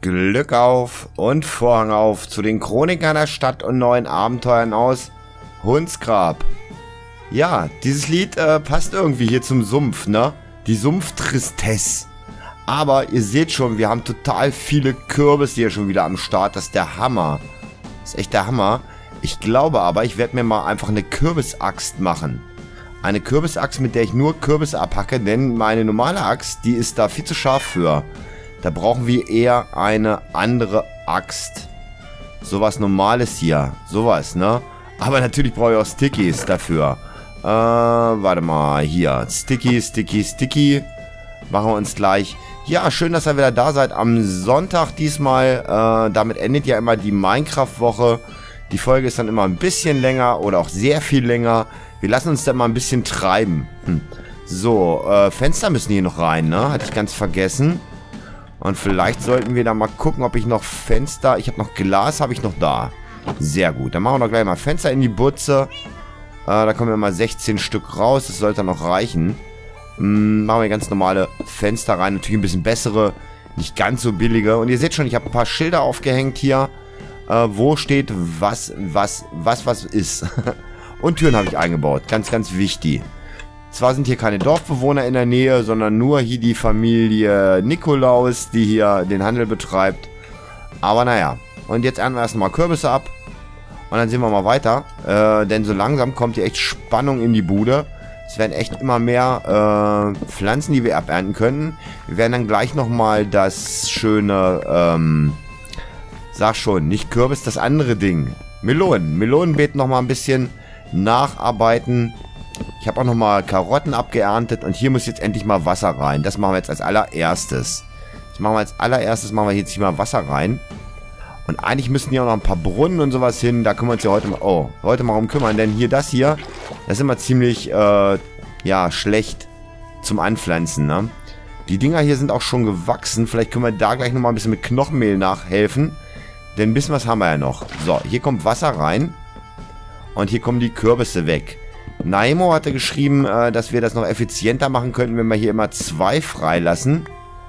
Glück auf und Vorhang auf zu den Chronikern der Stadt und neuen Abenteuern aus Hundsgrab. Ja, dieses Lied passt irgendwie hier zum Sumpf, ne? Die Sumpftristesse. Aber ihr seht schon, wir haben total viele Kürbisse hier schon wieder am Start. Das ist der Hammer. Das ist echt der Hammer. Ich glaube aber, ich werde mir mal einfach eine Kürbisaxt machen. Eine Kürbisaxt, mit der ich nur Kürbisse abhacke, denn meine normale Axt, die ist da viel zu scharf für. Da brauchen wir eher eine andere Axt. Sowas Normales hier. Sowas, ne? Aber natürlich brauche ich auch Stickies dafür. Warte mal. Hier. Sticky, Sticky, Sticky. Machen wir uns gleich. Ja, schön, dass ihr wieder da seid. Am Sonntag diesmal. Damit endet ja immer die Minecraft-Woche. Die Folge ist dann immer ein bisschen länger oder auch sehr viel länger. Wir lassen uns dann mal ein bisschen treiben. So, Fenster müssen hier noch rein, ne? Hatte ich ganz vergessen. Und vielleicht sollten wir da mal gucken, ob ich noch Fenster... Ich habe noch Glas, habe ich noch da. Sehr gut. Dann machen wir doch gleich mal Fenster in die Butze. Da kommen wir mal 16 Stück raus. Das sollte noch reichen. Machen wir ganz normale Fenster rein. Natürlich ein bisschen bessere, nicht ganz so billige. Und ihr seht schon, ich habe ein paar Schilder aufgehängt hier. Wo steht was ist. Und Türen habe ich eingebaut. Ganz, ganz wichtig. Zwar sind hier keine Dorfbewohner in der Nähe, sondern nur hier die Familie Nikolaus, die hier den Handel betreibt. Aber naja. Und jetzt ernten wir erstmal Kürbisse ab. Und dann sehen wir mal weiter. Denn so langsam kommt hier echt Spannung in die Bude. Es werden echt immer mehr Pflanzen, die wir abernten können. Wir werden dann gleich nochmal das schöne, sag schon, nicht Kürbis, das andere Ding. Melonen. Melonenbeet nochmal ein bisschen nacharbeiten. Ich habe auch nochmal Karotten abgeerntet und hier muss jetzt endlich mal Wasser rein. Das machen wir jetzt als allererstes. Machen wir jetzt hier mal Wasser rein. Und eigentlich müssten hier auch noch ein paar Brunnen und sowas hin. Da können wir uns ja heute mal um kümmern. Denn hier, das ist immer ziemlich, ja, schlecht zum Anpflanzen, ne? Die Dinger hier sind auch schon gewachsen. Vielleicht können wir da gleich nochmal ein bisschen mit Knochenmehl nachhelfen. Denn ein bisschen was haben wir ja noch. So, hier kommt Wasser rein. Und hier kommen die Kürbisse weg. Naimo hatte geschrieben, dass wir das noch effizienter machen könnten, wenn wir hier immer 2 freilassen.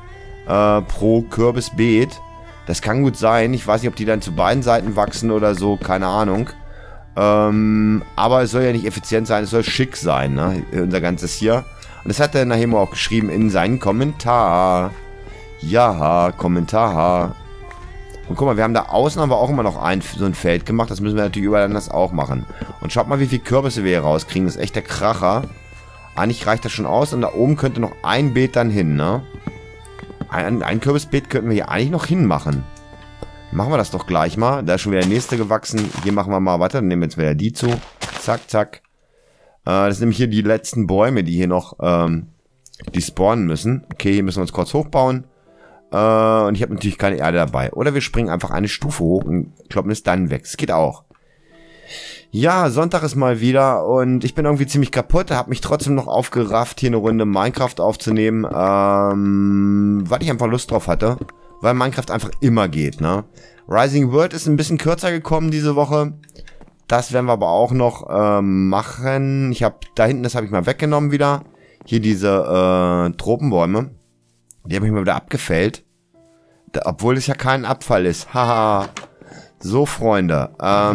Pro Kürbisbeet. Das kann gut sein. Ich weiß nicht, ob die dann zu beiden Seiten wachsen oder so. Keine Ahnung. Aber es soll ja nicht effizient sein. Es soll schick sein, ne? Unser ganzes hier. Und das hat der Naimo auch geschrieben in seinen Kommentar. Ja, Kommentar. Und guck mal, wir haben da außen aber auch immer noch so ein Feld gemacht. Das müssen wir natürlich überall anders auch machen. Und schaut mal, wie viele Kürbisse wir hier rauskriegen. Das ist echt der Kracher. Eigentlich reicht das schon aus. Und da oben könnte noch ein Beet dann hin, ne? Ein Kürbisbeet könnten wir hier eigentlich noch hinmachen. Machen wir das doch gleich mal. Da ist schon wieder der nächste gewachsen. Hier machen wir mal weiter. Dann nehmen wir jetzt wieder die zu. Zack, zack. Das sind nämlich hier die letzten Bäume, die hier noch, die spawnen müssen. Okay, hier müssen wir uns kurz hochbauen. Und ich habe natürlich keine Erde dabei. Oder wir springen einfach eine Stufe hoch und kloppen es dann weg. Das geht auch. Ja, Sonntag ist mal wieder und ich bin irgendwie ziemlich kaputt. Habe mich trotzdem noch aufgerafft, hier eine Runde Minecraft aufzunehmen. Weil ich einfach Lust drauf hatte. Weil Minecraft einfach immer geht, ne? Rising World ist ein bisschen kürzer gekommen diese Woche. Das werden wir aber auch noch machen. Da hinten, das habe ich mal weggenommen wieder. Hier diese Tropenbäume. Die habe ich mal wieder abgefällt. Obwohl es ja kein Abfall ist. Haha. So, Freunde.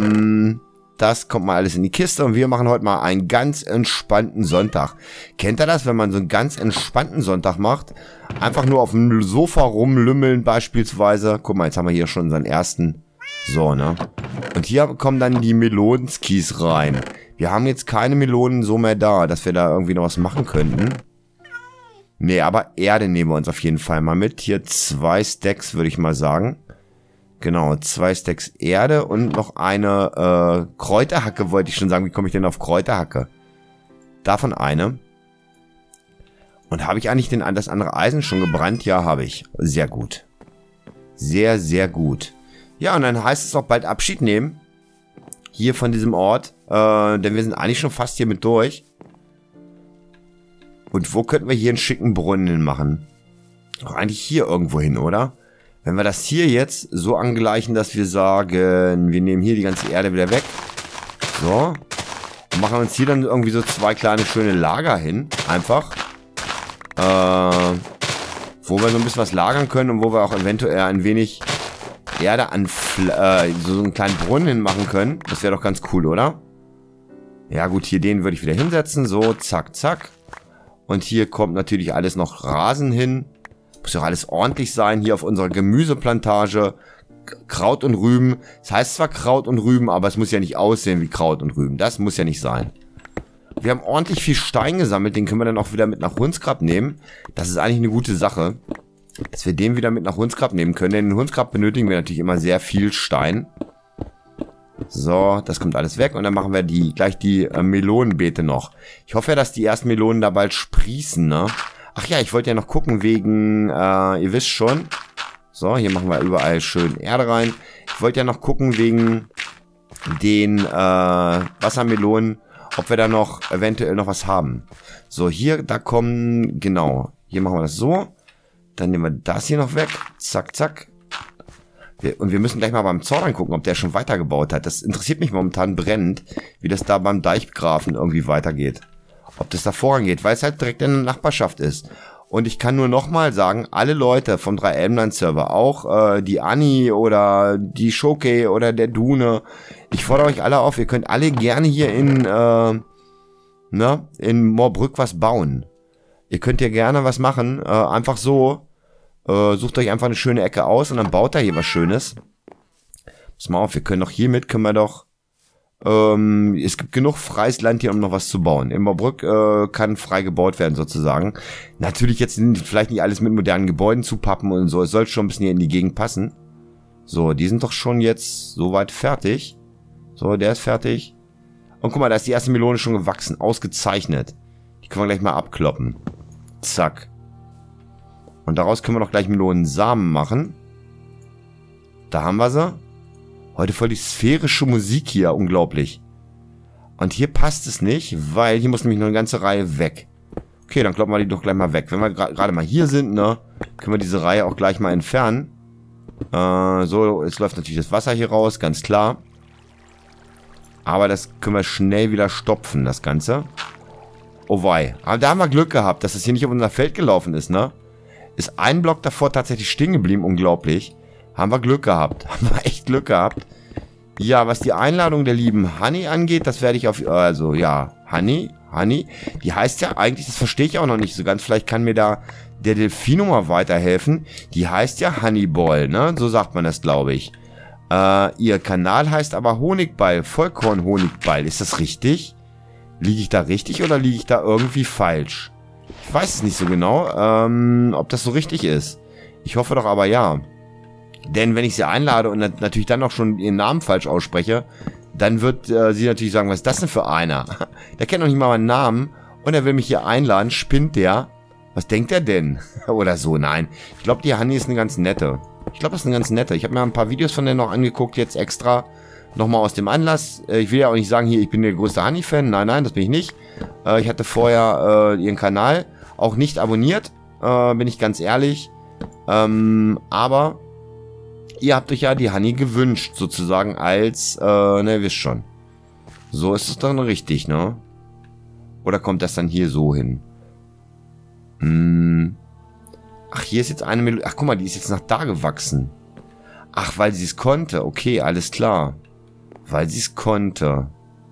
Das kommt mal alles in die Kiste. Und wir machen heute mal einen ganz entspannten Sonntag. Kennt ihr das, wenn man so einen ganz entspannten Sonntag macht? Einfach nur auf dem Sofa rumlümmeln beispielsweise. Guck mal, jetzt haben wir hier schon unseren ersten. So, ne? Und hier kommen dann die Melonskis rein. Wir haben jetzt keine Melonen so mehr da, dass wir da irgendwie noch was machen könnten. Nee, aber Erde nehmen wir uns auf jeden Fall mal mit. Hier 2 Stacks, würde ich mal sagen. Genau, 2 Stacks Erde und noch eine Kräuterhacke, wollte ich schon sagen. Wie komme ich denn auf Kräuterhacke? Davon eine. Und habe ich eigentlich das andere Eisen schon gebrannt? Ja, habe ich. Sehr gut. Sehr, sehr gut. Ja, und dann heißt es auch bald Abschied nehmen. Hier von diesem Ort. Denn wir sind eigentlich schon fast hier mit durch. Und wo könnten wir hier einen schicken Brunnen machen? Doch eigentlich hier irgendwo hin, oder? Wenn wir das hier jetzt so angleichen, dass wir sagen, wir nehmen hier die ganze Erde wieder weg. So. Und machen uns hier dann irgendwie so 2 kleine schöne Lager hin. Einfach. Wo wir so ein bisschen was lagern können und wo wir auch eventuell ein wenig Erde an so einen kleinen Brunnen hinmachen können. Das wäre doch ganz cool, oder? Ja gut, hier den würde ich wieder hinsetzen. So, zack, zack. Und hier kommt natürlich alles noch Rasen hin. Muss ja auch alles ordentlich sein. Hier auf unserer Gemüseplantage. Kraut und Rüben. Es heißt zwar Kraut und Rüben, aber es muss ja nicht aussehen wie Kraut und Rüben. Das muss ja nicht sein. Wir haben ordentlich viel Stein gesammelt. Den können wir dann auch wieder mit nach Hunsgrab nehmen. Das ist eigentlich eine gute Sache, dass wir den wieder mit nach Hunsgrab nehmen können. Denn in Hunsgrab benötigen wir natürlich immer sehr viel Stein. So, das kommt alles weg. Und dann machen wir gleich die Melonenbeete noch. Ich hoffe ja, dass die ersten Melonen da bald sprießen, ne? Ach ja, ich wollte ja noch gucken wegen, ihr wisst schon. So, hier machen wir überall schön Erde rein. Ich wollte ja noch gucken wegen den Wassermelonen, ob wir da noch eventuell noch was haben. So, hier, da kommen, genau. Hier machen wir das so. Dann nehmen wir das hier noch weg. Zack, zack. Und wir müssen gleich mal beim Zorn gucken, ob der schon weitergebaut hat. Das interessiert mich momentan brennend, wie das da beim Deichgrafen irgendwie weitergeht. Ob das da vorangeht, weil es halt direkt in der Nachbarschaft ist. Und ich kann nur nochmal sagen, alle Leute vom 3-Elmland-Server, auch die Anni oder die Schoke oder der Dune, ich fordere euch alle auf, ihr könnt alle gerne hier in Moorbrück was bauen. Ihr könnt ja gerne was machen, einfach so. Sucht euch einfach eine schöne Ecke aus und dann baut da hier was Schönes. Pass mal auf, wir können doch hiermit, können wir doch, es gibt genug freies Land hier, um noch was zu bauen. In Moorbrück kann frei gebaut werden sozusagen. Natürlich jetzt vielleicht nicht alles mit modernen Gebäuden zupappen und so, es soll schon ein bisschen hier in die Gegend passen. So, die sind doch schon jetzt soweit fertig. So, der ist fertig. Und guck mal, da ist die erste Melone schon gewachsen, ausgezeichnet. Die können wir gleich mal abkloppen. Zack. Und daraus können wir doch gleich Melonensamen machen. Da haben wir sie. Heute voll die sphärische Musik hier. Unglaublich. Und hier passt es nicht, weil hier muss nämlich noch eine ganze Reihe weg. Okay, dann kloppen wir die doch gleich mal weg. Wenn wir gerade mal hier sind, ne, können wir diese Reihe auch gleich mal entfernen. So, jetzt läuft natürlich das Wasser hier raus, ganz klar. Aber das können wir schnell wieder stopfen, das Ganze. Oh wei. Aber da haben wir Glück gehabt, dass es hier nicht auf unser Feld gelaufen ist, ne? Ist ein Block davor tatsächlich stehen geblieben, unglaublich. Haben wir Glück gehabt. Haben wir echt Glück gehabt. Ja, was die Einladung der lieben Honey angeht, das werde ich auf... Also, ja, Honey, die heißt ja eigentlich, das verstehe ich auch noch nicht so ganz. Vielleicht kann mir da der Delfino mal weiterhelfen. Die heißt ja Honeyball, ne? So sagt man das, glaube ich. Ihr Kanal heißt aber Honigball, Vollkorn-Honigball. Ist das richtig? Liege ich da richtig oder liege ich da irgendwie falsch? Ich weiß es nicht so genau, ob das so richtig ist. Ich hoffe doch aber ja. Denn wenn ich sie einlade und natürlich dann auch schon ihren Namen falsch ausspreche, dann wird sie natürlich sagen, was ist das denn für einer? Der kennt noch nicht mal meinen Namen und er will mich hier einladen. Spinnt der? Was denkt er denn? Oder so, nein. Ich glaube, die Honey ist eine ganz nette. Ich glaube, das ist eine ganz nette. Ich habe mir ein paar Videos von der noch angeguckt, jetzt extra. Nochmal aus dem Anlass. Ich will ja auch nicht sagen, hier, ich bin der größte Honey-Fan. Nein, nein, das bin ich nicht. Ich hatte vorher ihren Kanal auch nicht abonniert. Bin ich ganz ehrlich. Aber ihr habt euch ja die Honey gewünscht, sozusagen als, ne, ihr wisst schon. So ist es dann richtig, ne? Oder kommt das dann hier so hin? Ach, hier ist jetzt eine Melodie. Ach, guck mal, die ist jetzt nach da gewachsen. Ach, weil sie es konnte. Okay, alles klar. Weil sie es konnte.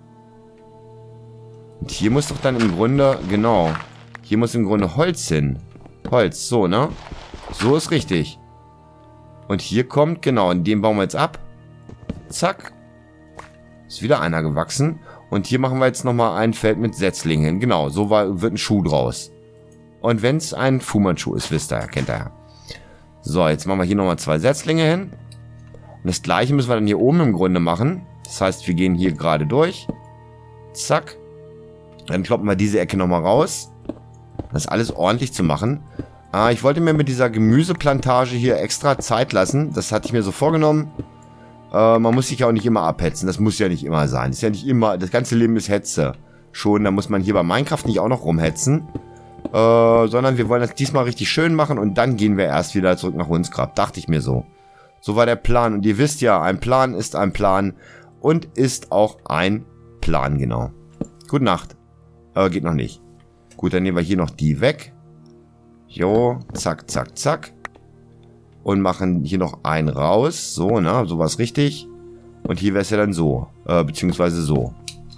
Und hier muss doch dann im Grunde, genau. Hier muss im Grunde Holz hin. Holz, so, ne? So ist richtig. Und hier kommt, genau, und den bauen wir jetzt ab. Zack. Ist wieder einer gewachsen. Und hier machen wir jetzt nochmal ein Feld mit Setzlingen hin. Genau, so wird ein Schuh draus. Und wenn es ein Fuhrmannschuh ist, wisst ihr ja, kennt ihr ja. So, jetzt machen wir hier nochmal 2 Setzlinge hin. Und das gleiche müssen wir dann hier oben im Grunde machen. Das heißt, wir gehen hier gerade durch. Zack. Dann kloppen wir diese Ecke nochmal raus. Das ist alles ordentlich zu machen. Ich wollte mir mit dieser Gemüseplantage hier extra Zeit lassen. Das hatte ich mir so vorgenommen. Man muss sich ja auch nicht immer abhetzen. Das muss ja nicht immer sein. Das ist ja nicht immer... Das ganze Leben ist Hetze. Schon, da muss man hier bei Minecraft nicht auch noch rumhetzen. Sondern wir wollen das diesmal richtig schön machen und dann gehen wir erst wieder zurück nach Hunsgrab. Dachte ich mir so. So war der Plan. Und ihr wisst ja, ein Plan ist ein Plan und ist auch ein Plan, genau. Gute Nacht. Geht noch nicht. Gut, dann nehmen wir hier noch die weg. Jo, zack, zack, zack. und machen hier noch einen raus. So, ne? So war es richtig. Und hier wäre es ja dann so. Beziehungsweise so.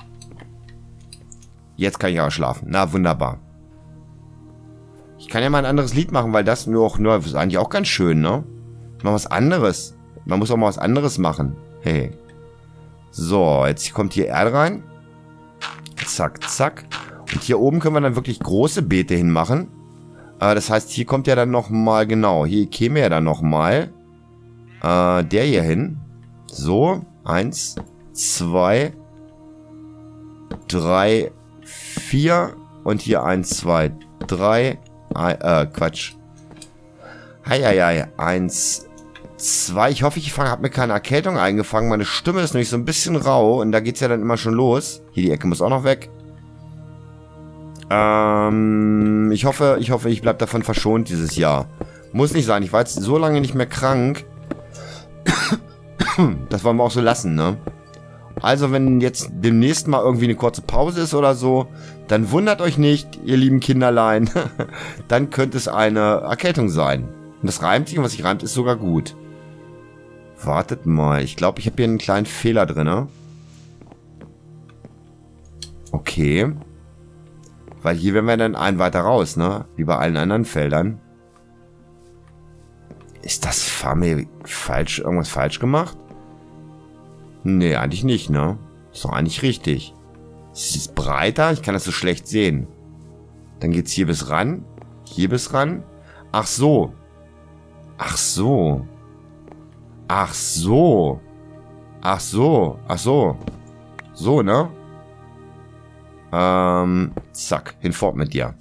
Jetzt kann ich aber schlafen. Na, wunderbar. Ich kann ja mal ein anderes Lied machen, weil das ist eigentlich auch ganz schön, ne? Mal was anderes. Man muss auch mal was anderes machen. Hey. So, jetzt kommt hier Erde rein. Zack, zack. Und hier oben können wir dann wirklich große Beete hinmachen. Das heißt, hier kommt ja dann nochmal, genau, hier käme ja dann nochmal der hier hin. So, 1, 2, 3, 4 und hier 1, 2, 3, Quatsch. Heieiei, 1, 2, ich hoffe, ich habe mir keine Erkältung eingefangen. Meine Stimme ist nämlich so ein bisschen rau und da geht es ja dann immer schon los. Hier, die Ecke muss auch noch weg. Ich hoffe, ich bleibe davon verschont dieses Jahr. Muss nicht sein, ich war jetzt so lange nicht mehr krank. Das wollen wir auch so lassen, ne? Also, wenn jetzt demnächst mal irgendwie eine kurze Pause ist oder so, dann wundert euch nicht, ihr lieben Kinderlein. Dann könnte es eine Erkältung sein. Und das reimt sich und was sich reimt, ist sogar gut. Wartet mal, ich glaube, ich habe hier einen kleinen Fehler drin. Okay. Weil hier werden wir dann einen weiter raus, ne? Wie bei allen anderen Feldern. Ist das falsch, irgendwas falsch gemacht? Nee, eigentlich nicht, ne? Ist doch eigentlich richtig. Ist es breiter? Ich kann das so schlecht sehen. Dann geht's hier bis ran. Hier bis ran. Ach so. Ach so. Ach so. Ach so. Ach so. So, ne? Zack. Hinfort mit dir.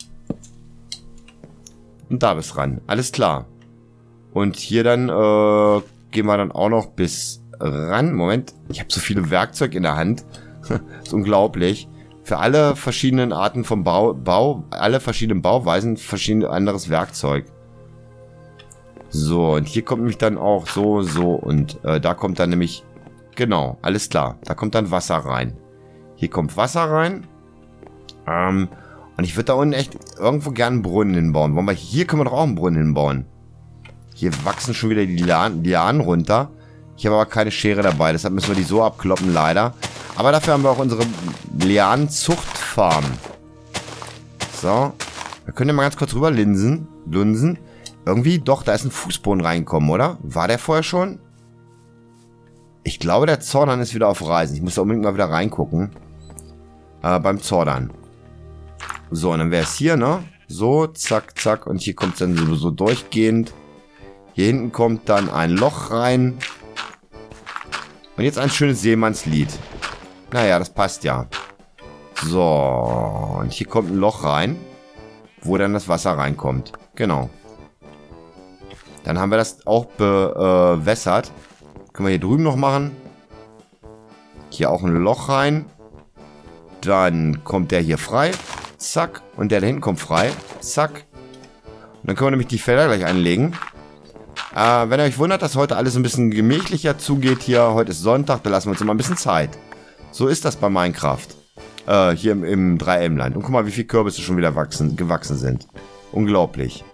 Und da bis ran. Alles klar. Und hier dann, gehen wir dann auch noch bis ran. Moment. Ich habe so viele Werkzeug in der Hand. Das ist unglaublich. Für alle verschiedenen Arten von alle verschiedenen Bauweisen, verschieden anderes Werkzeug. So, und hier kommt nämlich dann auch so und da kommt dann nämlich, genau, alles klar. Da kommt dann Wasser rein. Hier kommt Wasser rein. Und ich würde da unten echt irgendwo gerne einen Brunnen hinbauen. Wollen wir, hier können wir doch auch einen Brunnen hinbauen. Hier wachsen schon wieder die Lianen runter. Ich habe aber keine Schere dabei, deshalb müssen wir die so abkloppen, leider. Aber dafür haben wir auch unsere Lianenzuchtfarm. So. Wir können ja mal ganz kurz rüber lunsen. Irgendwie, doch, da ist ein Fußboden reingekommen, oder? War der vorher schon? Ich glaube, der Zordern ist wieder auf Reisen. Ich muss da unbedingt mal wieder reingucken. Beim Zordern. So, und dann wäre es hier, ne? So, zack, zack. Und hier kommt es dann so durchgehend. Hier hinten kommt dann ein Loch rein. Und jetzt ein schönes Seemannslied. Naja, das passt ja. So, und hier kommt ein Loch rein, wo dann das Wasser reinkommt. Genau. Dann haben wir das auch bewässert. Können wir hier drüben noch machen. Hier auch ein Loch rein. Dann kommt der hier frei. Zack. Und der da hinten kommt frei. Zack. Und dann können wir nämlich die Felder gleich einlegen. Wenn ihr euch wundert, dass heute alles ein bisschen gemächlicher zugeht hier. Heute ist Sonntag, da lassen wir uns immer ein bisschen Zeit. So ist das bei Minecraft. Hier im 3M-Land. Und guck mal, wie viele Kürbisse schon wieder gewachsen sind. Unglaublich.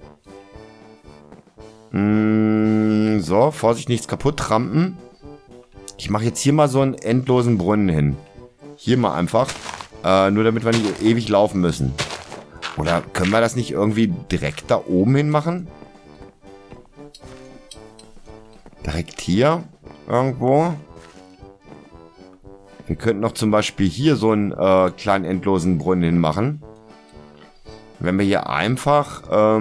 So, Vorsicht, nichts kaputt trampen. Ich mache jetzt hier mal so einen endlosen Brunnen hin. Hier mal einfach. Nur damit wir nicht ewig laufen müssen. Oder können wir das nicht irgendwie direkt da oben hin machen? Direkt hier irgendwo. Wir könnten noch zum Beispiel hier so einen kleinen endlosen Brunnen hinmachen. Wenn wir hier einfach...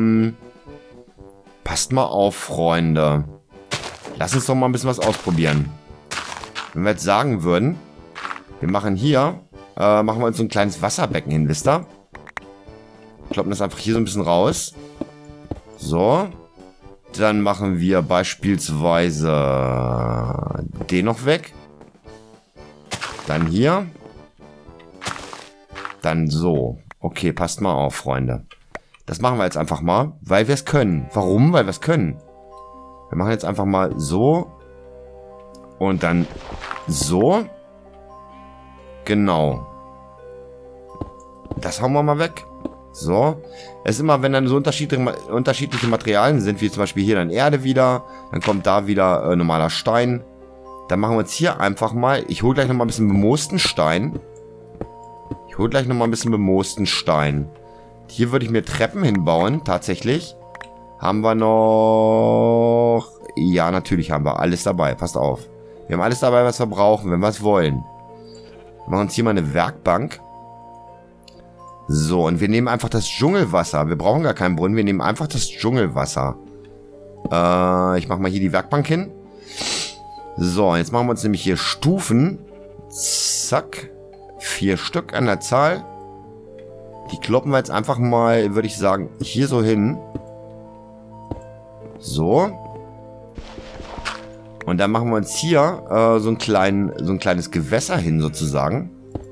passt mal auf, Freunde. Lass uns doch mal ein bisschen was ausprobieren. Wenn wir jetzt sagen würden, wir machen hier, machen wir uns so ein kleines Wasserbecken hin, wisst ihr? Kloppen das einfach hier so ein bisschen raus. So. Dann machen wir beispielsweise den noch weg. Dann hier. Dann so. Okay, passt mal auf, Freunde. Das machen wir jetzt einfach mal, weil wir es können. Warum? Weil wir es können. Wir machen jetzt einfach mal so. Und dann so. Genau. Das hauen wir mal weg. So. Es ist immer, wenn dann so unterschiedliche Materialien sind, wie zum Beispiel hier dann Erde wieder, dann kommt da wieder normaler Stein. Dann machen wir uns hier einfach mal, ich hole gleich nochmal ein bisschen bemoosten Stein. Hier würde ich mir Treppen hinbauen, tatsächlich. Haben wir noch... Ja, natürlich haben wir alles dabei, passt auf. Wir haben alles dabei, was wir brauchen, wenn wir es wollen. Wir machen uns hier mal eine Werkbank. So, und wir nehmen einfach das Dschungelwasser. Wir brauchen gar keinen Brunnen, wir nehmen einfach das Dschungelwasser. Ich mache mal hier die Werkbank hin. So, jetzt machen wir uns nämlich hier Stufen. Zack. 4 Stück an der Zahl. Die kloppen wir jetzt einfach mal, würde ich sagen, hier so hin. So. Und dann machen wir uns hier so ein kleines Gewässer hin, sozusagen.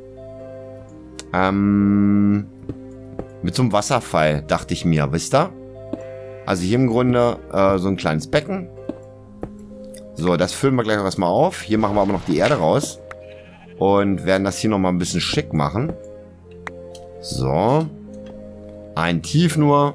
Mit so einem Wasserfall, dachte ich mir, wisst ihr? Also hier im Grunde so ein kleines Becken. So, das füllen wir gleich erstmal auf. Hier machen wir aber noch die Erde raus. Und werden das hier nochmal ein bisschen schick machen. So. Ein Tief nur.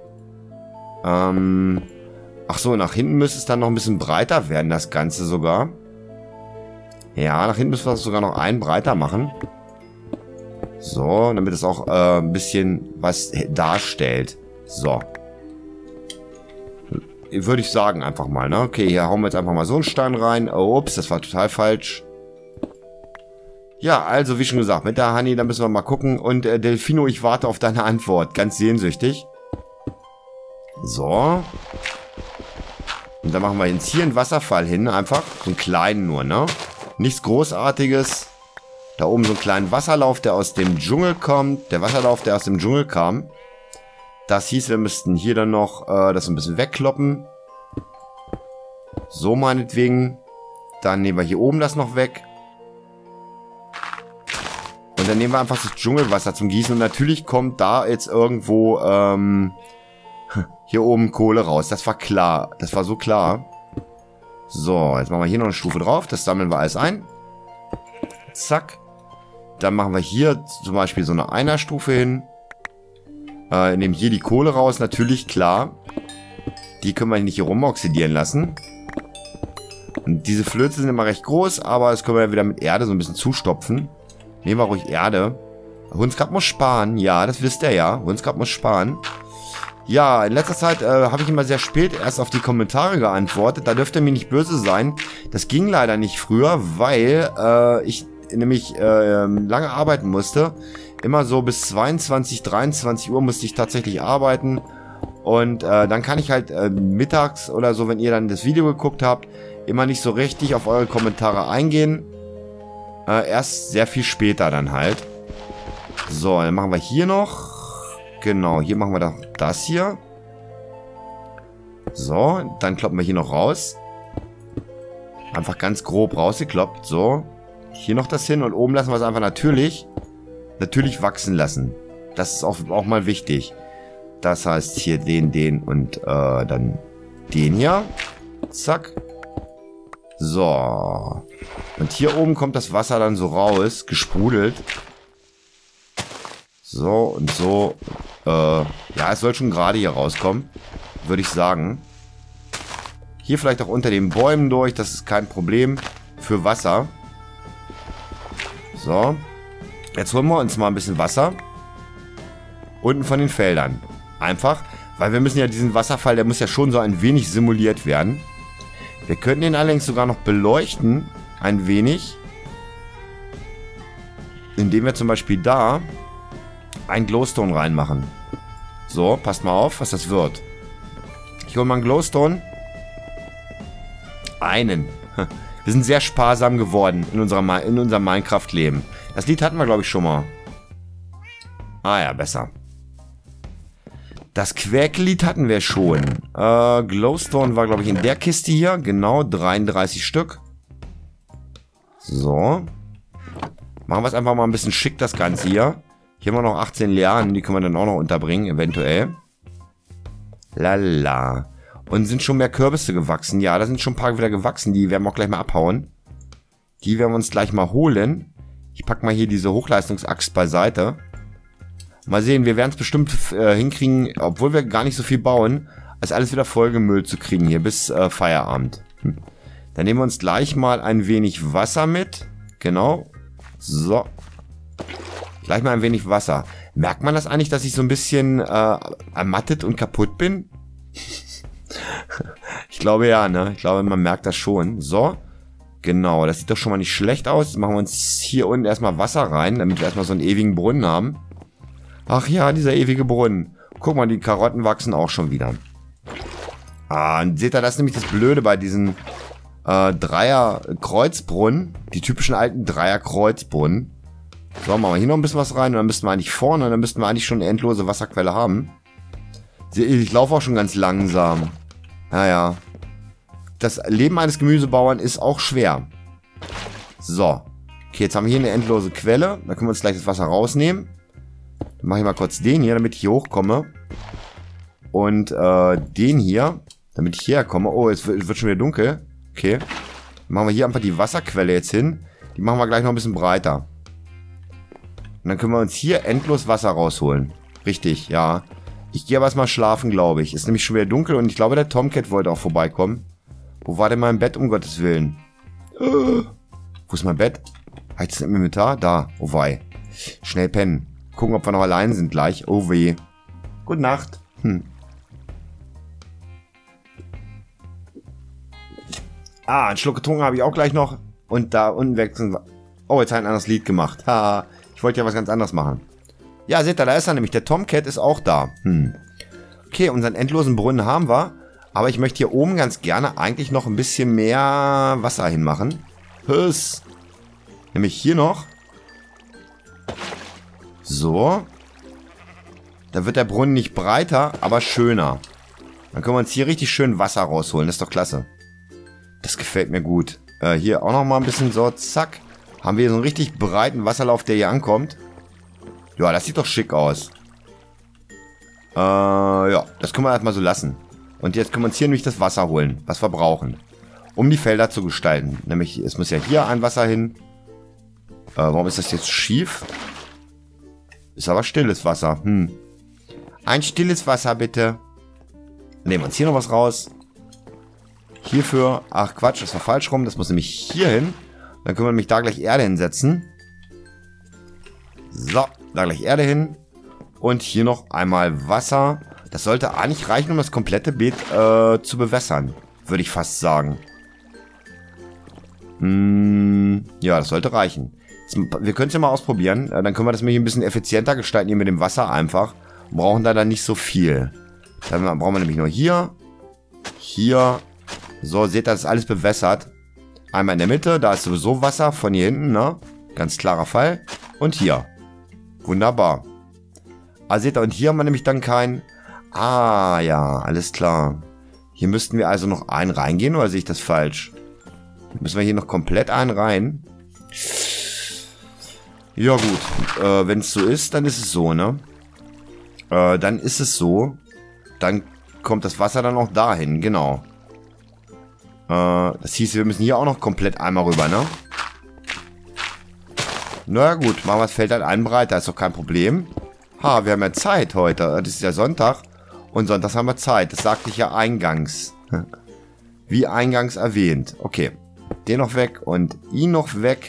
Ach so, nach hinten müsste es dann noch ein bisschen breiter werden, das Ganze sogar. Ja, nach hinten müssen wir das sogar noch einen breiter machen. So, damit es auch ein bisschen was darstellt. So. Würde ich sagen einfach mal, ne? Okay, hier hauen wir jetzt einfach mal so einen Stein rein. Oh, ups, das war total falsch. Ja, also wie schon gesagt, mit der Honey, da müssen wir mal gucken. Und Delfino, ich warte auf deine Antwort. Ganz sehnsüchtig. So. Und dann machen wir jetzt hier einen Wasserfall hin, einfach. So einen kleinen nur, ne? Nichts Großartiges. Da oben so einen kleinen Wasserlauf, der aus dem Dschungel kommt. Der Wasserlauf, der aus dem Dschungel kam. Das hieß, wir müssten hier dann noch das ein bisschen wegkloppen. So meinetwegen. Dann nehmen wir hier oben das noch weg. Und dann nehmen wir einfach das Dschungelwasser zum Gießen. Und natürlich kommt da jetzt irgendwo hier oben Kohle raus. Das war klar. Das war so klar. So, jetzt machen wir hier noch eine Stufe drauf. Das sammeln wir alles ein. Zack. Dann machen wir hier zum Beispiel so eine Einerstufe hin. Nehmen hier die Kohle raus. Natürlich, klar. Die können wir nicht hier rumoxidieren lassen. Und diese Flöze sind immer recht groß. Aber das können wir ja wieder mit Erde so ein bisschen zustopfen. Nehmen wir ruhig Erde. Hundsgrab muss sparen. Ja, das wisst ihr ja. Hundsgrab muss sparen. Ja, in letzter Zeit habe ich immer sehr spät erst auf die Kommentare geantwortet. Da dürft ihr mir nicht böse sein. Das ging leider nicht früher, weil ich nämlich lange arbeiten musste. Immer so bis 22, 23 Uhr musste ich tatsächlich arbeiten. Und dann kann ich halt mittags oder so, wenn ihr dann das Video geguckt habt, immer nicht so richtig auf eure Kommentare eingehen. Erst sehr viel später dann halt. So, dann machen wir hier noch. Genau, hier machen wir doch das hier. So, dann kloppen wir hier noch raus. Einfach ganz grob rausgekloppt. So, hier noch das hin und oben lassen wir es einfach natürlich wachsen lassen. Das ist auch mal wichtig. Das heißt hier den und dann den hier. Zack. So. Und hier oben kommt das Wasser dann so raus, gesprudelt. So und so. Ja, es soll schon gerade hier rauskommen, würde ich sagen. Hier vielleicht auch unter den Bäumen durch, das ist kein Problem für Wasser. So. Jetzt holen wir uns mal ein bisschen Wasser. Unten von den Feldern. Einfach, weil wir müssen ja diesen Wasserfall, der muss ja schon so ein wenig simuliert werden. Wir könnten ihn allerdings sogar noch beleuchten, ein wenig. Indem wir zum Beispiel da ein Glowstone reinmachen. So, passt mal auf, was das wird. Ich hole mal einen Glowstone. Einen. Wir sind sehr sparsam geworden in unserem Minecraft-Leben. Das Lied hatten wir, glaube ich, schon mal. Ah ja, besser. Das Quäkelied hatten wir schon. Glowstone war, glaube ich, in der Kiste hier. Genau, 33 Stück. So. Machen wir es einfach mal ein bisschen schick, das Ganze hier. Hier haben wir noch 18 Lianen, die können wir dann auch noch unterbringen, eventuell. Lala. Und sind schon mehr Kürbisse gewachsen. Ja, da sind schon ein paar wieder gewachsen, die werden wir auch gleich mal abhauen. Die werden wir uns gleich mal holen. Ich packe mal hier diese Hochleistungsaxt beiseite. Mal sehen, wir werden es bestimmt hinkriegen, obwohl wir gar nicht so viel bauen, als alles wieder vollgemüllt zu kriegen hier bis Feierabend. Dann nehmen wir uns gleich mal ein wenig Wasser mit. Genau. So. Gleich mal ein wenig Wasser. Merkt man das eigentlich, dass ich so ein bisschen ermattet und kaputt bin? Ich glaube ja, ne? Ich glaube, man merkt das schon. So. Genau, das sieht doch schon mal nicht schlecht aus. Jetzt machen wir uns hier unten erstmal Wasser rein, damit wir erstmal so einen ewigen Brunnen haben. Ach ja, dieser ewige Brunnen. Guck mal, die Karotten wachsen auch schon wieder. Ah, und seht ihr, das ist nämlich das Blöde bei diesen Dreier-Kreuzbrunnen. Die typischen alten Dreier-Kreuzbrunnen. So, machen wir hier noch ein bisschen was rein und dann müssten wir eigentlich vorne und dann müssten wir eigentlich schon eine endlose Wasserquelle haben. Ich laufe auch schon ganz langsam. Naja. Das Leben eines Gemüsebauern ist auch schwer. So. Okay, jetzt haben wir hier eine endlose Quelle. Da können wir uns gleich das Wasser rausnehmen. Dann mache ich mal kurz den hier, damit ich hier hochkomme. Und den hier, damit ich hierher komme. Oh, es wird schon wieder dunkel. Okay. Dann machen wir hier einfach die Wasserquelle jetzt hin. Die machen wir gleich noch ein bisschen breiter. Und dann können wir uns hier endlos Wasser rausholen. Richtig, ja. Ich gehe aber erstmal schlafen, glaube ich. Ist nämlich schon wieder dunkel und ich glaube, der Tomcat wollte auch vorbeikommen. Wo war denn mein Bett, um Gottes Willen? Wo ist mein Bett? Heißt es im Inventar? Da. Oh wei. Schnell pennen. Gucken, ob wir noch allein sind gleich. Oh weh. Gute Nacht. Ah, einen Schluck getrunken habe ich auch gleich noch. Und da unten wechseln wir. Oh, jetzt hat ein anderes Lied gemacht. Haha. Ich wollte ja was ganz anderes machen. Ja, seht ihr, da ist er nämlich. Der Tomcat ist auch da. Okay, unseren endlosen Brunnen haben wir. Aber ich möchte hier oben ganz gerne eigentlich noch ein bisschen mehr Wasser hinmachen. Nämlich hier noch. So. Da wird der Brunnen nicht breiter, aber schöner. Dann können wir uns hier richtig schön Wasser rausholen. Das ist doch klasse. Das gefällt mir gut. Hier auch noch mal ein bisschen so. Zack. Haben wir hier so einen richtig breiten Wasserlauf, der hier ankommt. Ja, das sieht doch schick aus. Ja, das können wir erstmal so lassen. Und jetzt können wir uns hier nämlich das Wasser holen, was wir brauchen. Um die Felder zu gestalten. Nämlich, es muss ja hier ein Wasser hin. Warum ist das jetzt schief? Ist aber stilles Wasser. Ein stilles Wasser, bitte. Nehmen wir uns hier noch was raus. Hierfür, ach Quatsch, das war falsch rum. Das muss nämlich hier hin. Dann können wir nämlich da gleich Erde hinsetzen. So, da gleich Erde hin. Und hier noch einmal Wasser. Das sollte eigentlich reichen, um das komplette Beet zu bewässern. Würde ich fast sagen. Ja, das sollte reichen. Jetzt, wir können es ja mal ausprobieren. Dann können wir das hier ein bisschen effizienter gestalten, hier mit dem Wasser einfach. Und brauchen da dann nicht so viel. Dann brauchen wir nämlich nur hier. Hier. So, seht ihr, das ist alles bewässert. Einmal in der Mitte, da ist sowieso Wasser von hier hinten, ne? Ganz klarer Fall. Und hier. Wunderbar. Ah, seht ihr, und hier haben wir nämlich dann kein... Ah, ja, alles klar. Hier müssten wir also noch einen reingehen, oder sehe ich das falsch? Müssen wir hier noch komplett einen rein? Ja, gut. Wenn es so ist, dann ist es so, ne? Dann ist es so. Dann kommt das Wasser dann auch dahin, genau. Das hieß, wir müssen hier auch noch komplett einmal rüber, ne? Na gut, machen wir das Feld halt einen breiter, ist doch kein Problem. Ha, wir haben ja Zeit heute. Das ist ja Sonntag. Und sonntags haben wir Zeit. Das sagte ich ja eingangs. Wie eingangs erwähnt. Okay. Den noch weg und ihn noch weg.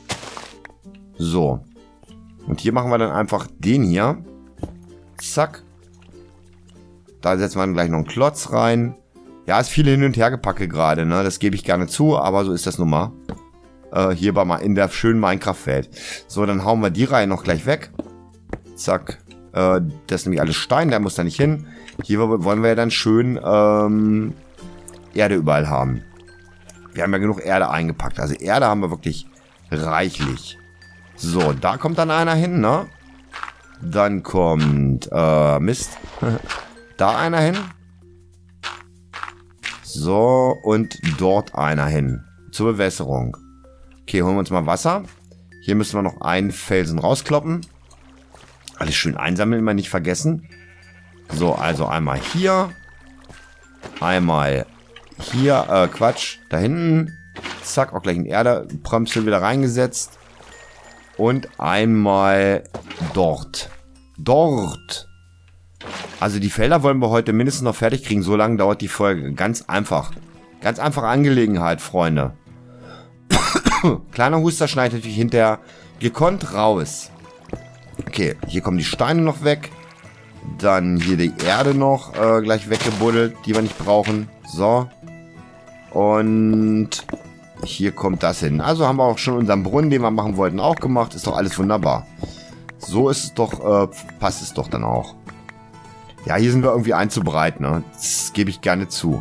So. Und hier machen wir dann einfach den hier. Zack. Da setzen wir dann gleich noch einen Klotz rein. Ja, ist viel hin und her gepacke gerade, ne? Das gebe ich gerne zu, aber so ist das nun mal. Hier in der schönen Minecraft-Welt. So, dann hauen wir die Reihe noch gleich weg. Zack. Das ist nämlich alles Stein, der muss da nicht hin. Hier wollen wir ja dann schön Erde überall haben. Wir haben ja genug Erde eingepackt. Also Erde haben wir wirklich reichlich. So, da kommt dann einer hin, ne? Dann kommt, Mist. Da einer hin. So, und dort einer hin. Zur Bewässerung. Okay, holen wir uns mal Wasser. Hier müssen wir noch einen Felsen rauskloppen. Alles schön einsammeln, immer nicht vergessen. So, also einmal hier. Einmal hier, Quatsch, da hinten. Zack, auch gleich ein Erdeprömsel wieder reingesetzt. Und einmal dort. Dort. Also die Felder wollen wir heute mindestens noch fertig kriegen. So lange dauert die Folge. Ganz einfach. Ganz einfache Angelegenheit, Freunde. Kleiner Huster schneidet natürlich hinterher gekonnt raus. Okay, hier kommen die Steine noch weg. Dann hier die Erde noch gleich weggebuddelt, die wir nicht brauchen. So. Und hier kommt das hin. Also haben wir auch schon unseren Brunnen, den wir machen wollten, auch gemacht. Ist doch alles wunderbar. So ist es doch, passt es doch dann auch. Ja, hier sind wir irgendwie einzubreit, ne? Das gebe ich gerne zu.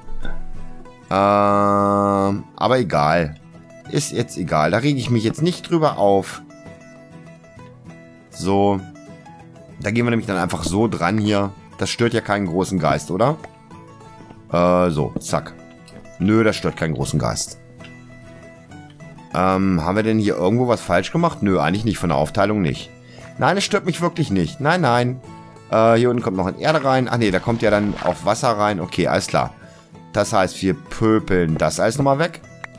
Aber egal. Ist jetzt egal. Da rege ich mich jetzt nicht drüber auf. So. Da gehen wir nämlich dann einfach so dran hier. Das stört ja keinen großen Geist, oder? So, zack. Nö, das stört keinen großen Geist. Haben wir denn hier irgendwo was falsch gemacht? Nö, eigentlich nicht. Von der Aufteilung nicht. Nein, es stört mich wirklich nicht. Nein, nein. Hier unten kommt noch ein Erde rein. Ach nee, da kommt ja dann auch Wasser rein. Okay, alles klar. Das heißt, wir pöpeln das alles nochmal weg.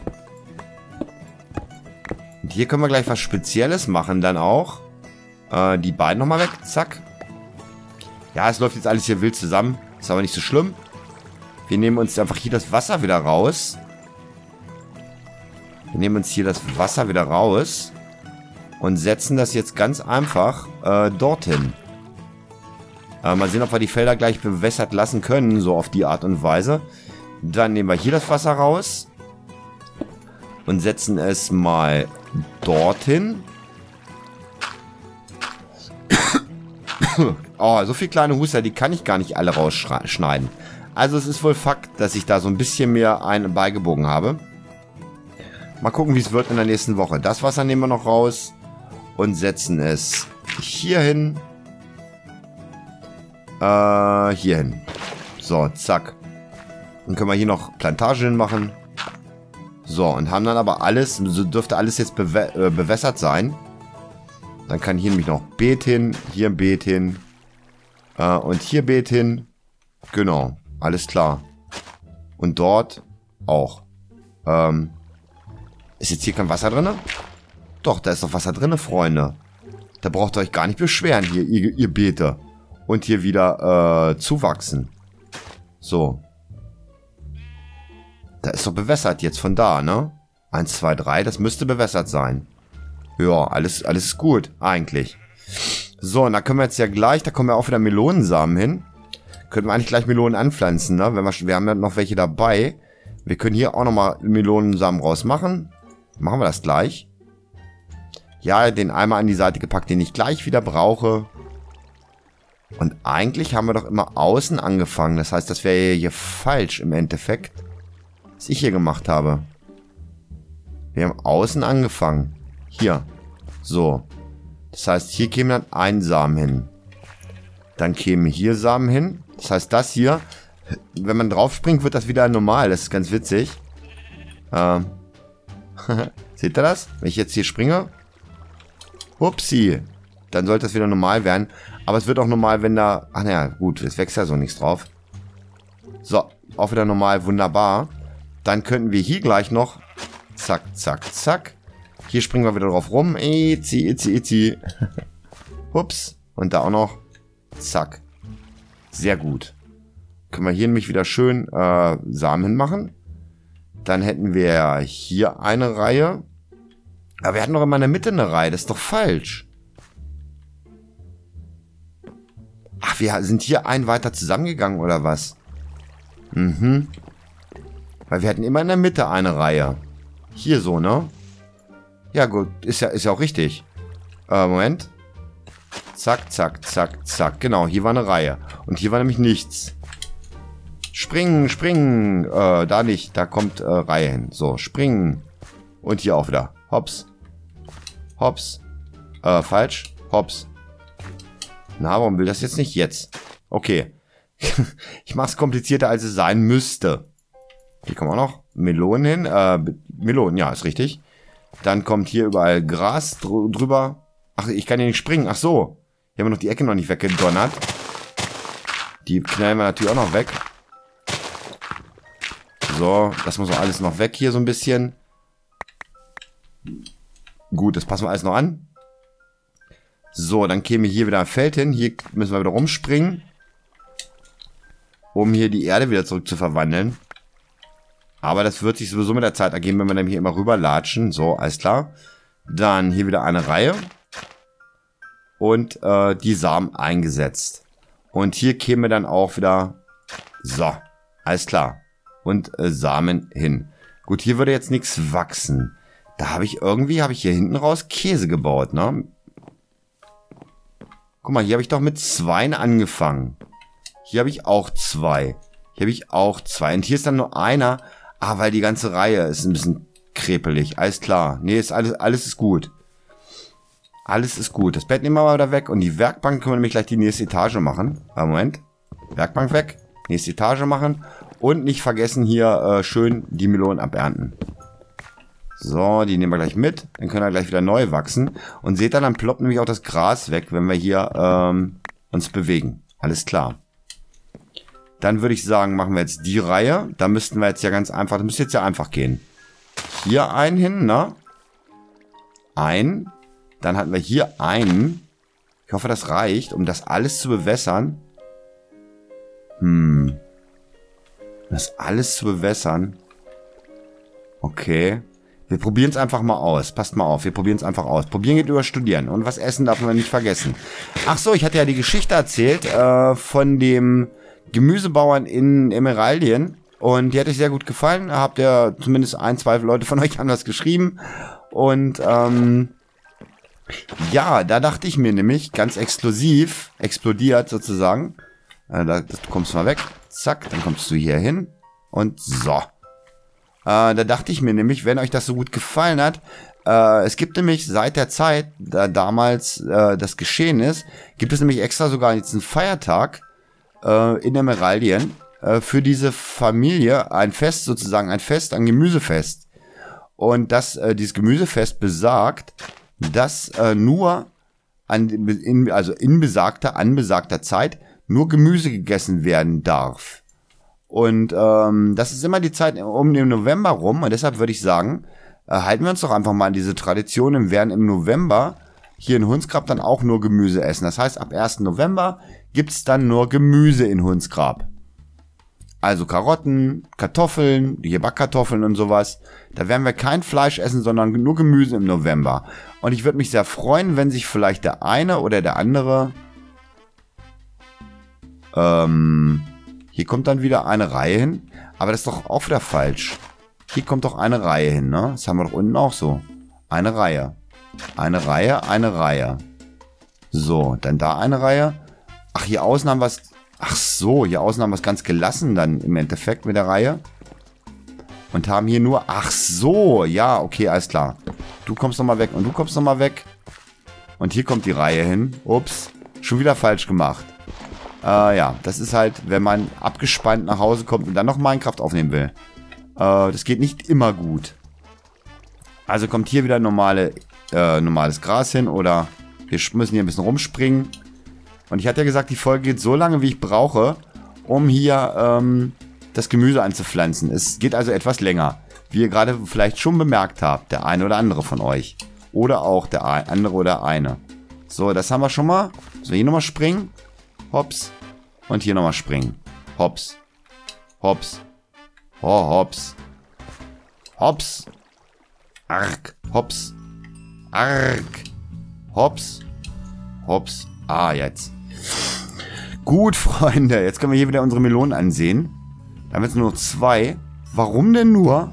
Und hier können wir gleich was Spezielles machen dann auch. Die beiden nochmal weg. Zack. Ja, es läuft jetzt alles hier wild zusammen. Ist aber nicht so schlimm. Wir nehmen uns einfach hier das Wasser wieder raus. Wir nehmen uns hier das Wasser wieder raus. Und setzen das jetzt ganz einfach dorthin. Mal sehen, ob wir die Felder gleich bewässert lassen können. So auf die Art und Weise. Dann nehmen wir hier das Wasser raus. Und setzen es mal dorthin. Oh, so viele kleine Huster, die kann ich gar nicht alle rausschneiden. Also es ist wohl Fakt, dass ich da so ein bisschen mehr beigebogen habe. Mal gucken, wie es wird in der nächsten Woche. Das Wasser nehmen wir noch raus. Und setzen es hier hin. Hier hin. So, zack. Dann können wir hier noch Plantagen machen. So, und haben dann aber alles, so dürfte alles jetzt bewässert sein. Dann kann hier nämlich noch Beet hin, hier ein Beet hin. Und hier Beet hin. Genau, alles klar. Und dort auch. Ist jetzt hier kein Wasser drin? Doch, da ist doch Wasser drin, Freunde. Da braucht ihr euch gar nicht beschweren, hier, ihr Beete. Und hier wieder zuwachsen. So. Da ist doch bewässert jetzt von da, ne? 1, 2, 3, das müsste bewässert sein. Ja, alles ist gut, eigentlich. So, und da können wir jetzt ja gleich, da kommen ja auch wieder Melonensamen hin. Können wir eigentlich gleich Melonen anpflanzen, ne? Wir haben ja noch welche dabei. Wir können hier auch nochmal Melonensamen rausmachen. Machen wir das gleich. Ja, den einmal an die Seite gepackt, den ich gleich wieder brauche. Und eigentlich haben wir doch immer außen angefangen. Das heißt, das wäre hier falsch im Endeffekt. Was ich hier gemacht habe. Wir haben außen angefangen. Hier. So. Das heißt, hier käme dann ein Samen hin. Dann käme hier Samen hin. Das heißt, das hier, wenn man drauf springt, wird das wieder normal. Das ist ganz witzig. Seht ihr das? Wenn ich jetzt hier springe. Upsi. Dann sollte das wieder normal werden. Aber es wird auch normal, wenn da... Ach naja, gut. Es wächst ja so nichts drauf. So. Auch wieder normal. Wunderbar. Dann könnten wir hier gleich noch... Zack, zack, zack. Hier springen wir wieder drauf rum. Itzi, itzi, itzi. Ups. Und da auch noch. Zack. Sehr gut. Können wir hier nämlich wieder schön Samen hinmachen. Dann hätten wir hier eine Reihe. Aber wir hatten doch immer in der Mitte eine Reihe. Das ist doch falsch. Ach, wir sind hier einen weiter zusammengegangen, oder was? Mhm. Weil wir hatten immer in der Mitte eine Reihe. Hier so, ne? Ja, gut. Ist ja auch richtig. Moment. Zack, zack, zack, zack. Genau, hier war eine Reihe. Und hier war nämlich nichts. Springen, springen. Da nicht. Da kommt Reihe hin. So, springen. Und hier auch wieder. Hops. Hops. Falsch. Hops. Na, warum will das jetzt nicht jetzt? Okay. Ich mache es komplizierter, als es sein müsste. Hier kommen auch noch Melonen hin. Melonen, ja, ist richtig. Dann kommt hier überall Gras drüber. Ach, ich kann hier nicht springen. Ach so. Hier haben wir noch die Ecke noch nicht weggedonnert. Die knallen wir natürlich auch noch weg. So, das muss auch alles noch weg hier so ein bisschen. Gut, das passen wir alles noch an. So, dann käme hier wieder ein Feld hin. Hier müssen wir wieder rumspringen. Um hier die Erde wieder zurück zu verwandeln. Aber das wird sich sowieso mit der Zeit ergeben, wenn wir dann hier immer rüberlatschen. So, alles klar. Dann hier wieder eine Reihe. Und die Samen eingesetzt. Und hier käme dann auch wieder... So, alles klar. Und Samen hin. Gut, hier würde jetzt nichts wachsen. Da habe ich hier hinten raus Käse gebaut, ne? Guck mal, hier habe ich doch mit 2 angefangen. Hier habe ich auch 2. Hier habe ich auch 2. Und hier ist dann nur einer... Ah, weil die ganze Reihe ist ein bisschen krepelig. Alles klar. Nee, ist alles ist gut. Alles ist gut. Das Bett nehmen wir mal wieder weg. Und die Werkbank können wir nämlich gleich die nächste Etage machen. Moment. Werkbank weg. Nächste Etage machen. Und nicht vergessen hier schön die Melonen abernten. So, die nehmen wir gleich mit. Dann können wir gleich wieder neu wachsen. Und seht dann ploppt nämlich auch das Gras weg, wenn wir hier uns bewegen. Alles klar. Dann würde ich sagen, machen wir jetzt die Reihe. Da müssten wir jetzt ja ganz einfach, das müsste jetzt ja einfach gehen. Hier einen hin, ne? Ein. Dann hatten wir hier einen. Ich hoffe, das reicht, um das alles zu bewässern. Das alles zu bewässern. Okay. Wir probieren es einfach mal aus. Passt mal auf, wir probieren es einfach aus. Probieren geht über Studieren. Und was essen darf man nicht vergessen. Ach so, ich hatte ja die Geschichte erzählt von dem Gemüsebauern in Emeraldien. Und die hat euch sehr gut gefallen. Da habt ihr zumindest 1, 2 Leute von euch haben das geschrieben. Und ja, da dachte ich mir nämlich, ganz exklusiv, explodiert sozusagen. Du kommst mal weg. Zack, dann kommst du hier hin. Und so. Da dachte ich mir nämlich, wenn euch das so gut gefallen hat, es gibt nämlich seit der Zeit, da damals das geschehen ist, gibt es nämlich extra sogar jetzt einen Feiertag in Emeraldien für diese Familie, ein Fest sozusagen, ein Gemüsefest. Und dieses Gemüsefest besagt, dass nur an besagter Zeit nur Gemüse gegessen werden darf. Und das ist immer die Zeit um den November rum. Und deshalb würde ich sagen, halten wir uns doch einfach mal an diese Tradition und werden im November hier in Hundsgrab dann auch nur Gemüse essen. Das heißt, ab 1. November gibt es dann nur Gemüse in Hundsgrab. Also Karotten, Kartoffeln, hier Backkartoffeln und sowas. Da werden wir kein Fleisch essen, sondern nur Gemüse im November. Und ich würde mich sehr freuen, wenn sich vielleicht der eine oder der andere... hier kommt dann wieder eine Reihe hin. Aber das ist doch auch wieder falsch. Hier kommt doch eine Reihe hin, ne? Das haben wir doch unten auch so. Eine Reihe. Eine Reihe, eine Reihe. So, dann da eine Reihe. Ach, hier außen haben wir es... Ach so, hier außen haben wir es ganz gelassen dann im Endeffekt mit der Reihe. Und haben hier nur... Ach so, ja, okay, alles klar. Du kommst nochmal weg und du kommst nochmal weg. Und hier kommt die Reihe hin. Ups, schon wieder falsch gemacht. Ja, das ist halt, wenn man abgespannt nach Hause kommt und dann noch Minecraft aufnehmen will. Das geht nicht immer gut. Also kommt hier wieder normales Gras hin oder wir müssen hier ein bisschen rumspringen. Und ich hatte ja gesagt, die Folge geht so lange, wie ich brauche, um hier das Gemüse anzupflanzen. Es geht also etwas länger. Wie ihr gerade vielleicht schon bemerkt habt, der eine oder andere von euch. Oder auch der andere oder eine. So, das haben wir schon mal. So, hier nochmal springen. Hops. Und hier nochmal springen. Hops. Hops. Oh, hops. Hops. Arg. Hops. Arg. Hops. Hops. Ah, jetzt. Gut, Freunde. Jetzt können wir hier wieder unsere Melonen ansehen. Da haben wir jetzt nur noch 2. Warum denn nur?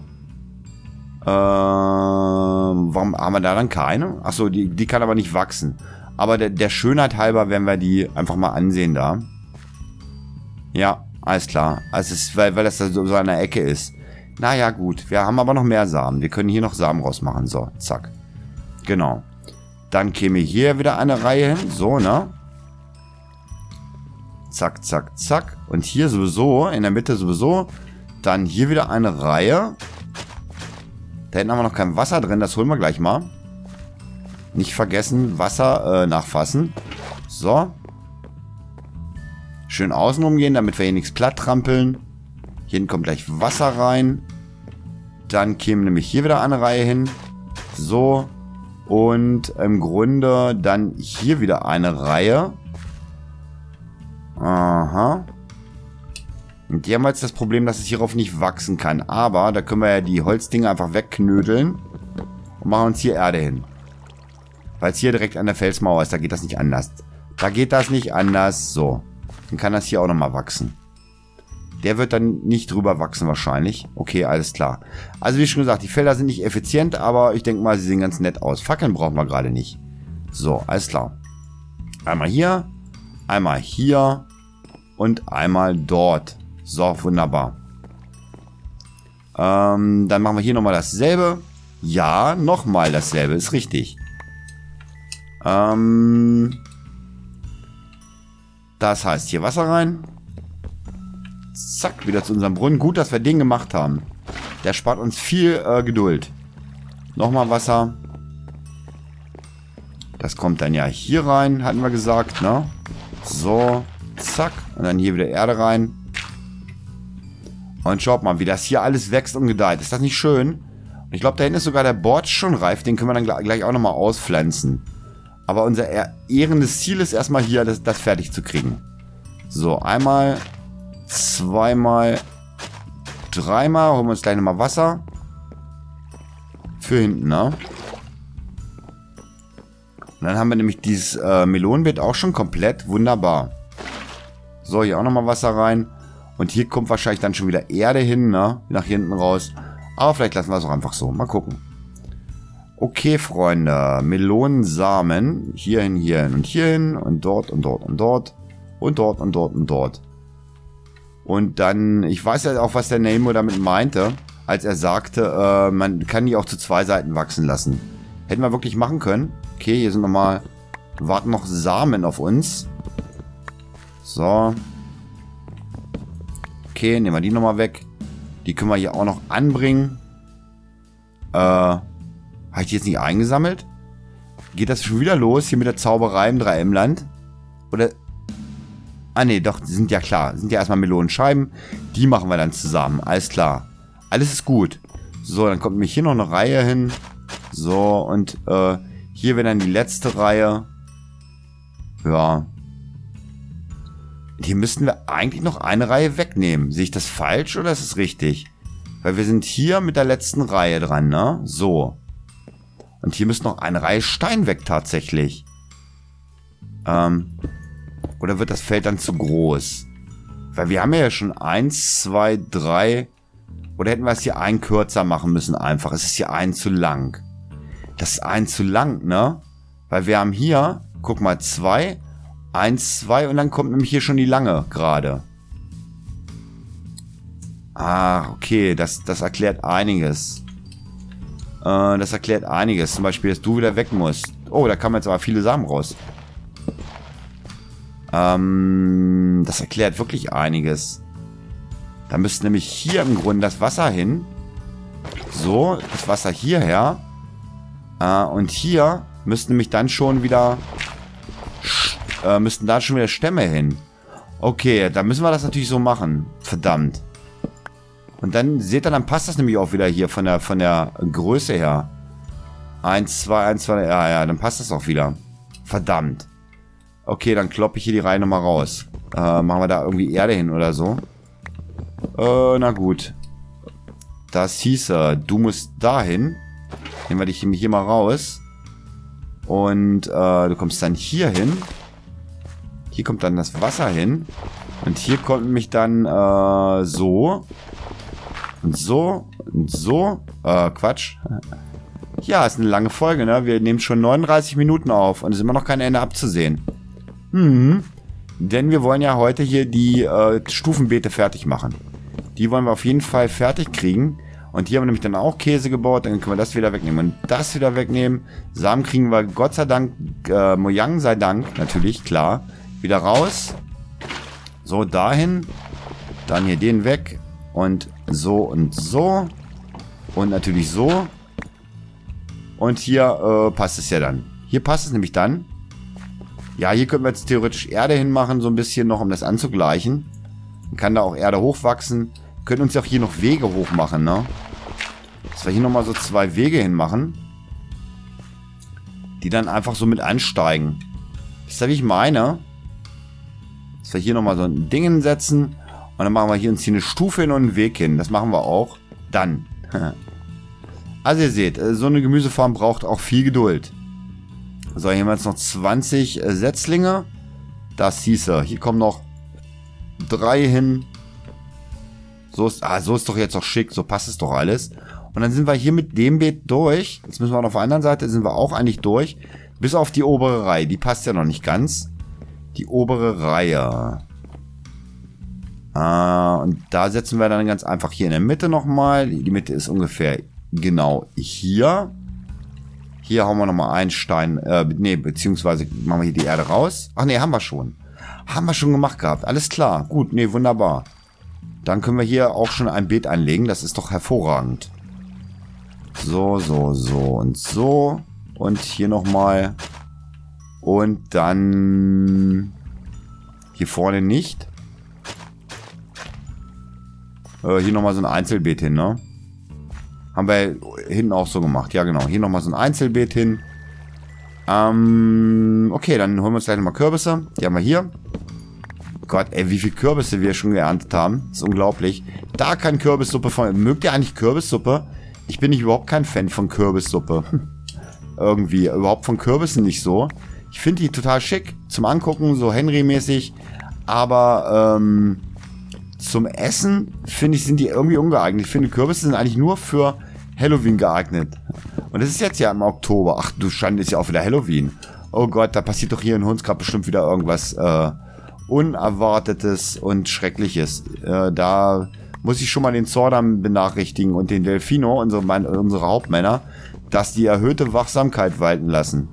Warum haben wir da dann keine? Achso, die kann aber nicht wachsen. Aber der Schönheit halber werden wir die einfach mal ansehen da. Ja, alles klar. Also es ist, weil das da so an der Ecke ist. Naja, gut. Wir haben aber noch mehr Samen. Wir können hier noch Samen rausmachen. So, zack. Genau. Dann käme hier wieder eine Reihe hin. So, ne? Zack, zack, zack. Und hier sowieso, in der Mitte sowieso. Dann hier wieder eine Reihe. Da hinten haben wir noch kein Wasser drin. Das holen wir gleich mal. Nicht vergessen, Wasser nachfassen. So. Schön außen rumgehen, damit wir hier nichts platt trampeln. Hier hinten kommt gleich Wasser rein. Dann käme nämlich hier wieder eine Reihe hin. So. Und im Grunde dann hier wieder eine Reihe. Aha. Und die haben jetzt das Problem, dass es hierauf nicht wachsen kann. Aber da können wir ja die Holzdinge einfach wegknödeln. Und machen uns hier Erde hin. Weil es hier direkt an der Felsmauer ist, da geht das nicht anders. Da geht das nicht anders. So. Dann kann das hier auch nochmal wachsen. Der wird dann nicht drüber wachsen wahrscheinlich. Okay, alles klar. Also wie schon gesagt, die Felder sind nicht effizient, aber ich denke mal, sie sehen ganz nett aus. Fackeln brauchen wir gerade nicht. So, alles klar. Einmal hier und einmal dort. So, wunderbar. Dann machen wir hier nochmal dasselbe. Ja, nochmal dasselbe, ist richtig. Das heißt, hier Wasser rein. Zack, wieder zu unserem Brunnen. Gut, dass wir den gemacht haben. Der spart uns viel Geduld. Nochmal Wasser. Das kommt dann ja hier rein, hatten wir gesagt, ne? So, zack. Und dann hier wieder Erde rein. Und schaut mal, wie das hier alles wächst und gedeiht. Ist das nicht schön? Und ich glaube, da hinten ist sogar der Borch schon reif. Den können wir dann gleich auch nochmal auspflanzen. Aber unser ehrendes Ziel ist erstmal hier, das fertig zu kriegen. So, einmal... zweimal, dreimal. Holen wir uns gleich nochmal Wasser. Für hinten, ne? Und dann haben wir nämlich dieses Melonenbeet auch schon komplett. Wunderbar. So, hier auch nochmal Wasser rein. Und hier kommt wahrscheinlich dann schon wieder Erde hin, ne? Nach hinten raus. Aber vielleicht lassen wir es auch einfach so. Mal gucken. Okay, Freunde. Melonensamen. Hierhin, hierhin und hierhin. Und dort und dort und dort. Und dort und dort und dort. Und dann, ich weiß ja auch, was der Nemo damit meinte, als er sagte, man kann die auch zu zwei Seiten wachsen lassen. Hätten wir wirklich machen können. Okay, hier sind nochmal, warten noch Samen auf uns. So. Okay, nehmen wir die nochmal weg. Die können wir hier auch noch anbringen. Habe ich die jetzt nicht eingesammelt? Geht das schon wieder los hier mit der Zauberei im 3M-Land? Oder... Ah ne, doch, die sind ja klar. Sind ja erstmal Melonenscheiben. Die machen wir dann zusammen. Alles klar. Alles ist gut. So, dann kommt nämlich hier noch eine Reihe hin. So, und hier wäre dann die letzte Reihe. Ja. Hier müssten wir eigentlich noch eine Reihe wegnehmen. Sehe ich das falsch oder ist es richtig? Weil wir sind hier mit der letzten Reihe dran, ne? So. Und hier müsste noch eine Reihe Stein weg tatsächlich. Oder wird das Feld dann zu groß? Weil wir haben ja schon 1, 2, 3. Oder hätten wir es hier einen kürzer machen müssen einfach. Es ist hier ein zu lang. Das ist ein zu lang, ne? Weil wir haben hier, guck mal, 2. 1, 2 und dann kommt nämlich hier schon die lange gerade. Ah, okay. Das erklärt einiges. Das erklärt einiges. Zum Beispiel, dass du wieder weg musst. Oh, da kamen jetzt aber viele Samen raus. Das erklärt wirklich einiges. Da müsste nämlich hier im Grunde das Wasser hin. So, das Wasser hierher. Und hier müssten nämlich dann schon wieder müssten da schon wieder Stämme hin. Okay, dann müssen wir das natürlich so machen. Verdammt. Und dann, seht ihr, dann passt das nämlich auch wieder hier von der Größe her. 1, 2, 1, 2, ja, dann passt das auch wieder. Verdammt. Okay, dann kloppe ich hier die Reihe nochmal raus. Machen wir da irgendwie Erde hin oder so. Na gut. Das hieße, du musst dahin. Nehmen wir dich hier mal raus. Und du kommst dann hier hin. Hier kommt dann das Wasser hin. Und hier kommt nämlich dann so. Und so. Und so. Quatsch. Ja, ist eine lange Folge, ne? Wir nehmen schon 39 Minuten auf. Und es ist immer noch kein Ende abzusehen. Denn wir wollen ja heute hier die Stufenbeete fertig machen. Die wollen wir auf jeden Fall fertig kriegen. Und hier haben wir nämlich dann auch Käse gebaut. Dann können wir das wieder wegnehmen und das wieder wegnehmen. Samen kriegen wir Gott sei Dank, Mojang sei Dank, natürlich, klar, wieder raus. So, dahin. Dann hier den weg. Und so und so. Und natürlich so. Und hier passt es ja dann. Hier passt es nämlich dann. Ja, hier können wir jetzt theoretisch Erde hinmachen, so ein bisschen noch, um das anzugleichen. Dann kann da auch Erde hochwachsen. Wir können uns ja auch hier noch Wege hochmachen, ne? Dass wir hier nochmal so 2 Wege hinmachen. die dann einfach so mit ansteigen. Wisst ihr, wie ich meine? Dass wir hier nochmal so ein Ding hinsetzen und dann machen wir hier uns hier eine Stufe hin und einen Weg hin. Das machen wir auch. Dann. Also ihr seht, so eine Gemüsefarm braucht auch viel Geduld. So, hier haben wir jetzt noch 20 Setzlinge. Das hieße, hier kommen noch 3 hin. So ist doch jetzt auch schick, so passt es doch alles. Und dann sind wir hier mit dem Beet durch. Jetzt müssen wir auf der anderen Seite, sind wir auch eigentlich durch. Bis auf die obere Reihe, die passt ja noch nicht ganz. Die obere Reihe. Und da setzen wir dann ganz einfach hier in der Mitte nochmal. Die Mitte ist ungefähr genau hier. Hier hauen wir nochmal einen Stein, beziehungsweise machen wir hier die Erde raus. Ach nee, haben wir schon. Haben wir schon gemacht gehabt. Alles klar. Gut, nee, wunderbar. Dann können wir hier auch schon ein Beet anlegen. Das ist doch hervorragend. So, so, so und so. Und hier nochmal. Und dann hier vorne nicht. Hier nochmal so ein Einzelbeet hin, ne? Haben wir hinten auch so gemacht. Ja, genau. Hier nochmal so ein Einzelbeet hin. Okay, dann holen wir uns gleich nochmal Kürbisse. Die haben wir hier. Gott, ey, wie viele Kürbisse wir schon geerntet haben. Das ist unglaublich. Da kann Kürbissuppe von... Mögt ihr eigentlich Kürbissuppe? Ich bin überhaupt kein Fan von Kürbissuppe. Irgendwie. Überhaupt von Kürbissen nicht so. Ich finde die total schick. Zum Angucken, so Henry-mäßig. Aber, zum Essen, finde ich, sind die irgendwie ungeeignet. Ich finde, Kürbisse sind eigentlich nur für Halloween geeignet. Und das ist jetzt ja im Oktober. Ach du Schande, ist ja auch wieder Halloween. Oh Gott, da passiert doch hier in Hunsgrad bestimmt wieder irgendwas Unerwartetes und Schreckliches. Da muss ich schon mal den Zordam benachrichtigen und den Delfino, unsere Hauptmänner, dass die erhöhte Wachsamkeit walten lassen.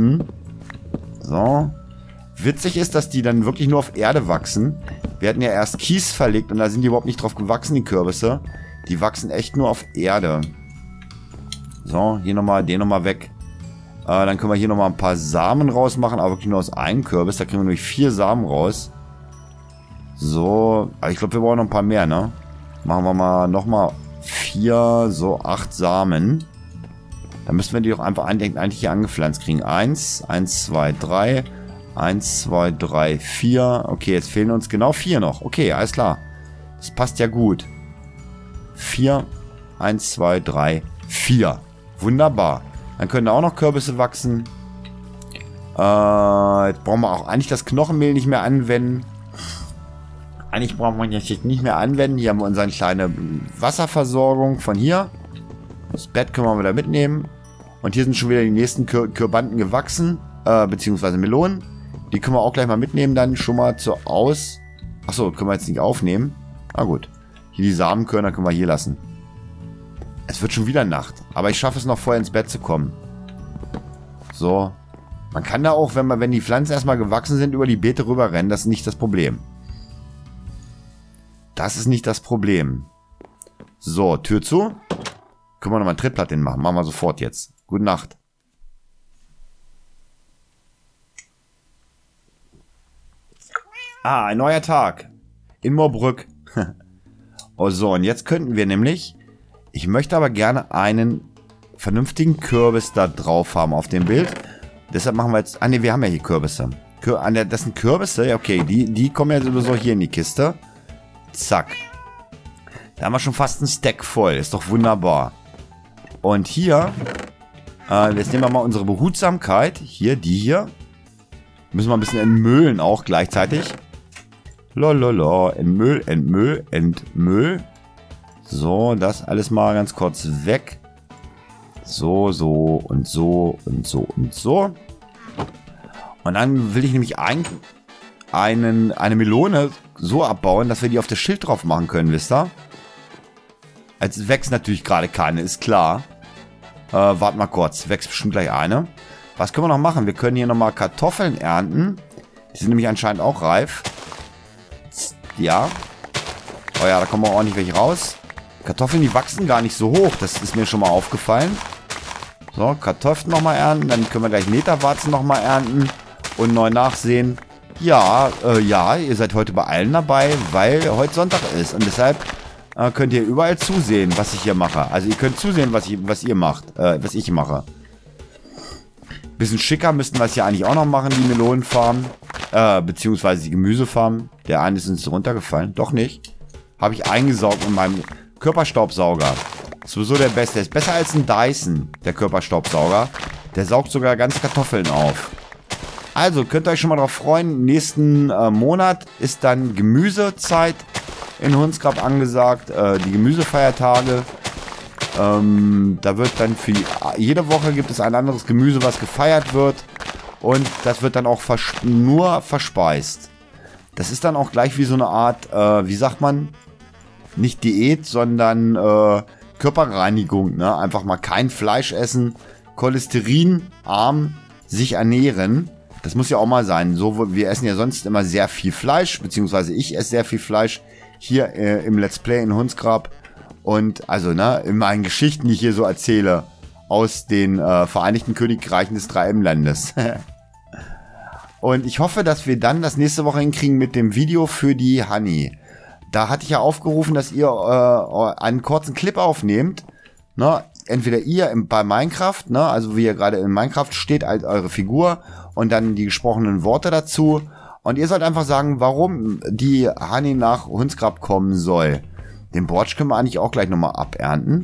So. Witzig ist, dass die dann wirklich nur auf Erde wachsen. Wir hatten ja erst Kies verlegt und da sind die überhaupt nicht drauf gewachsen, die Kürbisse. Die wachsen echt nur auf Erde. So, hier nochmal, den nochmal weg. Dann können wir hier nochmal ein paar Samen rausmachen, aber wirklich nur aus einem Kürbis. Da kriegen wir nämlich 4 Samen raus. So, aber ich glaube, wir brauchen noch ein paar mehr, ne? Machen wir mal nochmal 4, so 8 Samen. Dann müssen wir die auch einfach eigentlich hier angepflanzt kriegen. 1, 2, 3... 1, 2, 3, 4. Okay, jetzt fehlen uns genau 4 noch. Okay, alles klar. Das passt ja gut. 4. 1, 2, 3, 4. Wunderbar. Dann können da auch noch Kürbisse wachsen. Jetzt brauchen wir auch eigentlich das Knochenmehl nicht mehr anwenden. Eigentlich brauchen wir das jetzt nicht mehr anwenden. Hier haben wir unsere kleine Wasserversorgung von hier. Das Bett können wir wieder mitnehmen. Und hier sind schon wieder die nächsten Kürbanden gewachsen. Beziehungsweise Melonen. Die können wir auch gleich mal mitnehmen, dann schon mal zur Aus... Achso, können wir jetzt nicht aufnehmen. Na gut. Hier die Samenkörner können wir hier lassen. Es wird schon wieder Nacht. Aber ich schaffe es noch vorher ins Bett zu kommen. So. Man kann da auch, wenn die Pflanzen erstmal gewachsen sind, über die Beete rüber rennen. Das ist nicht das Problem. Das ist nicht das Problem. So, Tür zu. Können wir nochmal ein Trittblatt hinmachen. Machen wir sofort jetzt. Gute Nacht. Ah, ein neuer Tag. In Moorbrück. Oh so, und jetzt könnten wir nämlich... Ich möchte aber gerne einen vernünftigen Kürbis da drauf haben auf dem Bild. Deshalb machen wir jetzt... Ah ne, wir haben ja hier Kürbisse. Das sind Kürbisse, ja okay. Die kommen ja sowieso hier in die Kiste. Zack. Da haben wir schon fast einen Stack voll. Ist doch wunderbar. Und hier... jetzt nehmen wir mal unsere Behutsamkeit. Hier, die hier. Müssen wir ein bisschen entmüllen auch gleichzeitig. Lololo, Entmüll. So, das alles mal ganz kurz weg. So, so und so und so und so. Und dann will ich nämlich eine Melone so abbauen, dass wir die auf das Schild drauf machen können, wisst ihr? Jetzt wächst natürlich gerade keine, ist klar. Warte mal kurz, wächst bestimmt gleich eine. Was können wir noch machen? Wir können hier nochmal Kartoffeln ernten. Die sind nämlich anscheinend auch reif. Ja. Oh ja, da kommen auch ordentlich welche raus. Kartoffeln, die wachsen gar nicht so hoch. Das ist mir schon mal aufgefallen. So, Kartoffeln nochmal ernten. Dann können wir gleich Meterwarzen nochmal ernten. Und neu nachsehen. Ja, ihr seid heute bei allen dabei, weil heute Sonntag ist. Und deshalb könnt ihr überall zusehen, was ich hier mache. Also ihr könnt zusehen, was ihr macht. Was ich mache. Bisschen schicker müssten wir es ja eigentlich auch noch machen, die Melonenfarm. Beziehungsweise die Gemüsefarm. Der eine ist uns runtergefallen. Doch nicht. Habe ich eingesaugt in meinem Körperstaubsauger. Sowieso der Beste. Ist besser als ein Dyson, der Körperstaubsauger. Der saugt sogar ganze Kartoffeln auf. Also, könnt ihr euch schon mal drauf freuen. Nächsten Monat ist dann Gemüsezeit in Hunsgrab angesagt. Die Gemüsefeiertage. Da wird dann für jede Woche gibt es ein anderes Gemüse, was gefeiert wird. Und das wird dann auch nur verspeist. Das ist dann auch gleich wie so eine Art, wie sagt man? Nicht Diät, sondern Körperreinigung. Ne? Einfach mal kein Fleisch essen, cholesterinarm sich ernähren. Das muss ja auch mal sein. So, wir essen ja sonst immer sehr viel Fleisch, beziehungsweise ich esse sehr viel Fleisch hier im Let's Play in Hunsgrab. Und also, ne, in meinen Geschichten, die ich hier so erzähle, aus den Vereinigten Königreichen des 3M-Landes. Und ich hoffe, dass wir dann das nächste Woche hinkriegen mit dem Video für die Honey. Da hatte ich ja aufgerufen, dass ihr einen kurzen Clip aufnehmt. Ne? Entweder ihr bei Minecraft, ne? Also wie ihr gerade in Minecraft steht, als eure Figur und dann die gesprochenen Worte dazu. Und ihr sollt einfach sagen, warum die Honey nach Hunsgrab kommen soll. Den Borsch können wir eigentlich auch gleich nochmal abernten.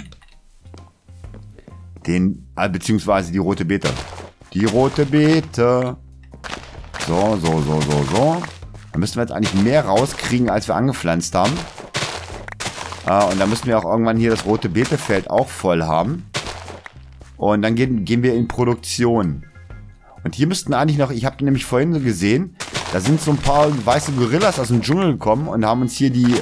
Beziehungsweise die rote Beete. Die rote Beete. So. Da müssten wir jetzt eigentlich mehr rauskriegen, als wir angepflanzt haben. Und dann müssen wir auch irgendwann hier das rote Beetefeld auch voll haben. Und dann gehen wir in Produktion. Und hier müssten eigentlich noch, ich habe nämlich vorhin gesehen, da sind so ein paar weiße Gorillas aus dem Dschungel gekommen und haben uns hier die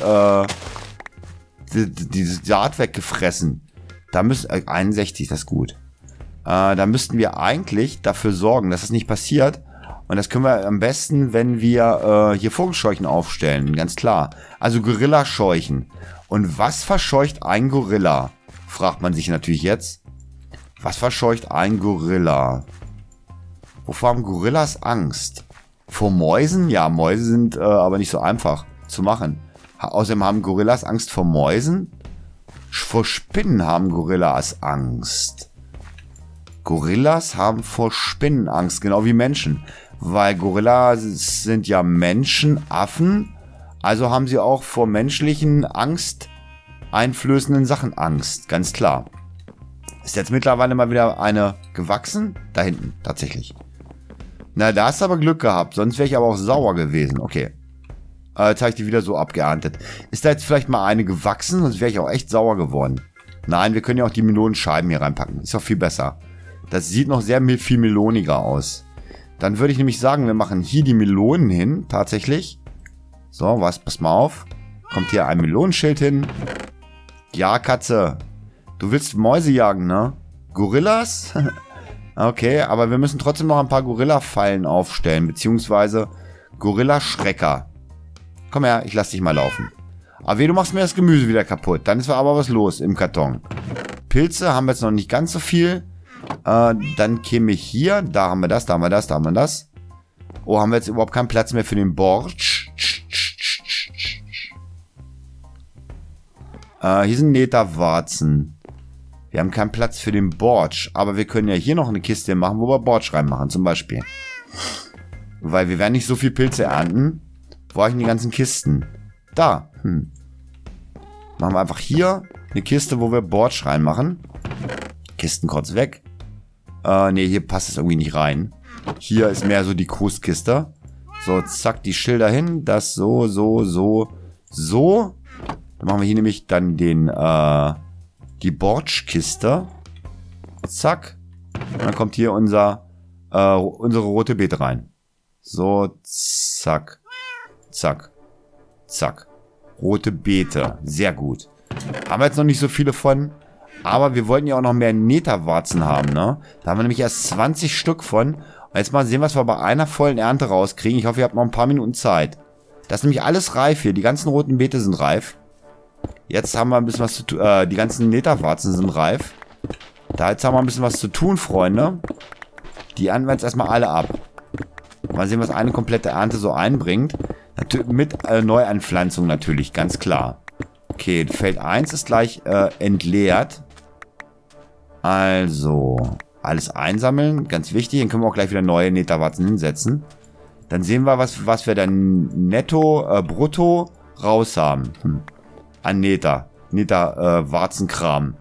Saat weggefressen. Da müssen 61, das ist gut. Da müssten wir eigentlich dafür sorgen, dass das nicht passiert. Und das können wir am besten, wenn wir hier Vogelscheuchen aufstellen, ganz klar. Also Gorillascheuchen. Und was verscheucht ein Gorilla? Fragt man sich natürlich jetzt. Was verscheucht ein Gorilla? Wovor haben Gorillas Angst? Vor Mäusen? Ja, Mäuse sind aber nicht so einfach zu machen. Außerdem haben Gorillas Angst vor Mäusen. Vor Spinnen haben Gorillas Angst. Gorillas haben vor Spinnen Angst, genau wie Menschen. Weil Gorillas sind ja Menschenaffen. Also haben sie auch vor menschlichen angsteinflößenden Sachen Angst. Ganz klar. Ist jetzt mittlerweile mal wieder eine gewachsen? Da hinten, tatsächlich. Na, da hast du aber Glück gehabt. Sonst wäre ich aber auch sauer gewesen. Okay. Jetzt habe ich die wieder so abgeerntet. Ist da jetzt vielleicht mal eine gewachsen? Sonst wäre ich auch echt sauer geworden. Nein, wir können ja auch die Melonenscheiben hier reinpacken. Ist doch viel besser. Das sieht noch sehr viel meloniger aus. Dann würde ich nämlich sagen, wir machen hier die Melonen hin. Tatsächlich. So, pass mal auf. Kommt hier ein Melonenschild hin. Ja, Katze. Du willst Mäuse jagen, ne? Gorillas? Okay, aber wir müssen trotzdem noch ein paar Gorilla-Fallen aufstellen. Beziehungsweise Gorilla-Schrecker. Komm her, ich lass dich mal laufen. Aber du machst mir das Gemüse wieder kaputt. Dann ist aber was los im Karton. Pilze haben wir jetzt noch nicht ganz so viel. Dann käme ich hier. Da haben wir das, da haben wir das, da haben wir das. Oh, haben wir jetzt überhaupt keinen Platz mehr für den Borsch? Hier sind Netherwarzen. Wir haben keinen Platz für den Borsch. Aber wir können ja hier noch eine Kiste machen, wo wir Borsch reinmachen, zum Beispiel. Weil wir werden nicht so viel Pilze ernten. Wo habe ich denn die ganzen Kisten? Da. Machen wir einfach hier eine Kiste, wo wir Borsch reinmachen. Kisten kurz weg. Ne, hier passt es irgendwie nicht rein. Hier ist mehr so die Kostkiste. So, zack, die Schilder hin. Das so. Dann machen wir hier nämlich dann die Borschkiste. Zack. Und dann kommt hier unsere rote Beete rein. So, zack. Zack. Zack. Rote Beete. Sehr gut. Haben wir jetzt noch nicht so viele von. Aber wir wollten ja auch noch mehr Netherwarzen haben, ne? Da haben wir nämlich erst 20 Stück von. Und jetzt mal sehen, was wir bei einer vollen Ernte rauskriegen. Ich hoffe, ihr habt noch ein paar Minuten Zeit. Das ist nämlich alles reif hier. Die ganzen roten Beete sind reif. Jetzt haben wir ein bisschen was zu tun. Die ganzen Netherwarzen sind reif. Jetzt haben wir ein bisschen was zu tun, Freunde. Die ernten wir jetzt erstmal alle ab. Mal sehen, was eine komplette Ernte so einbringt. Mit Neuanpflanzung natürlich, ganz klar. Okay, Feld 1 ist gleich entleert. Also, Alles einsammeln, ganz wichtig. Dann können wir auch gleich wieder neue Netherwarzen hinsetzen. Dann sehen wir, was wir dann netto, brutto raus haben. An Netherwarzenkram.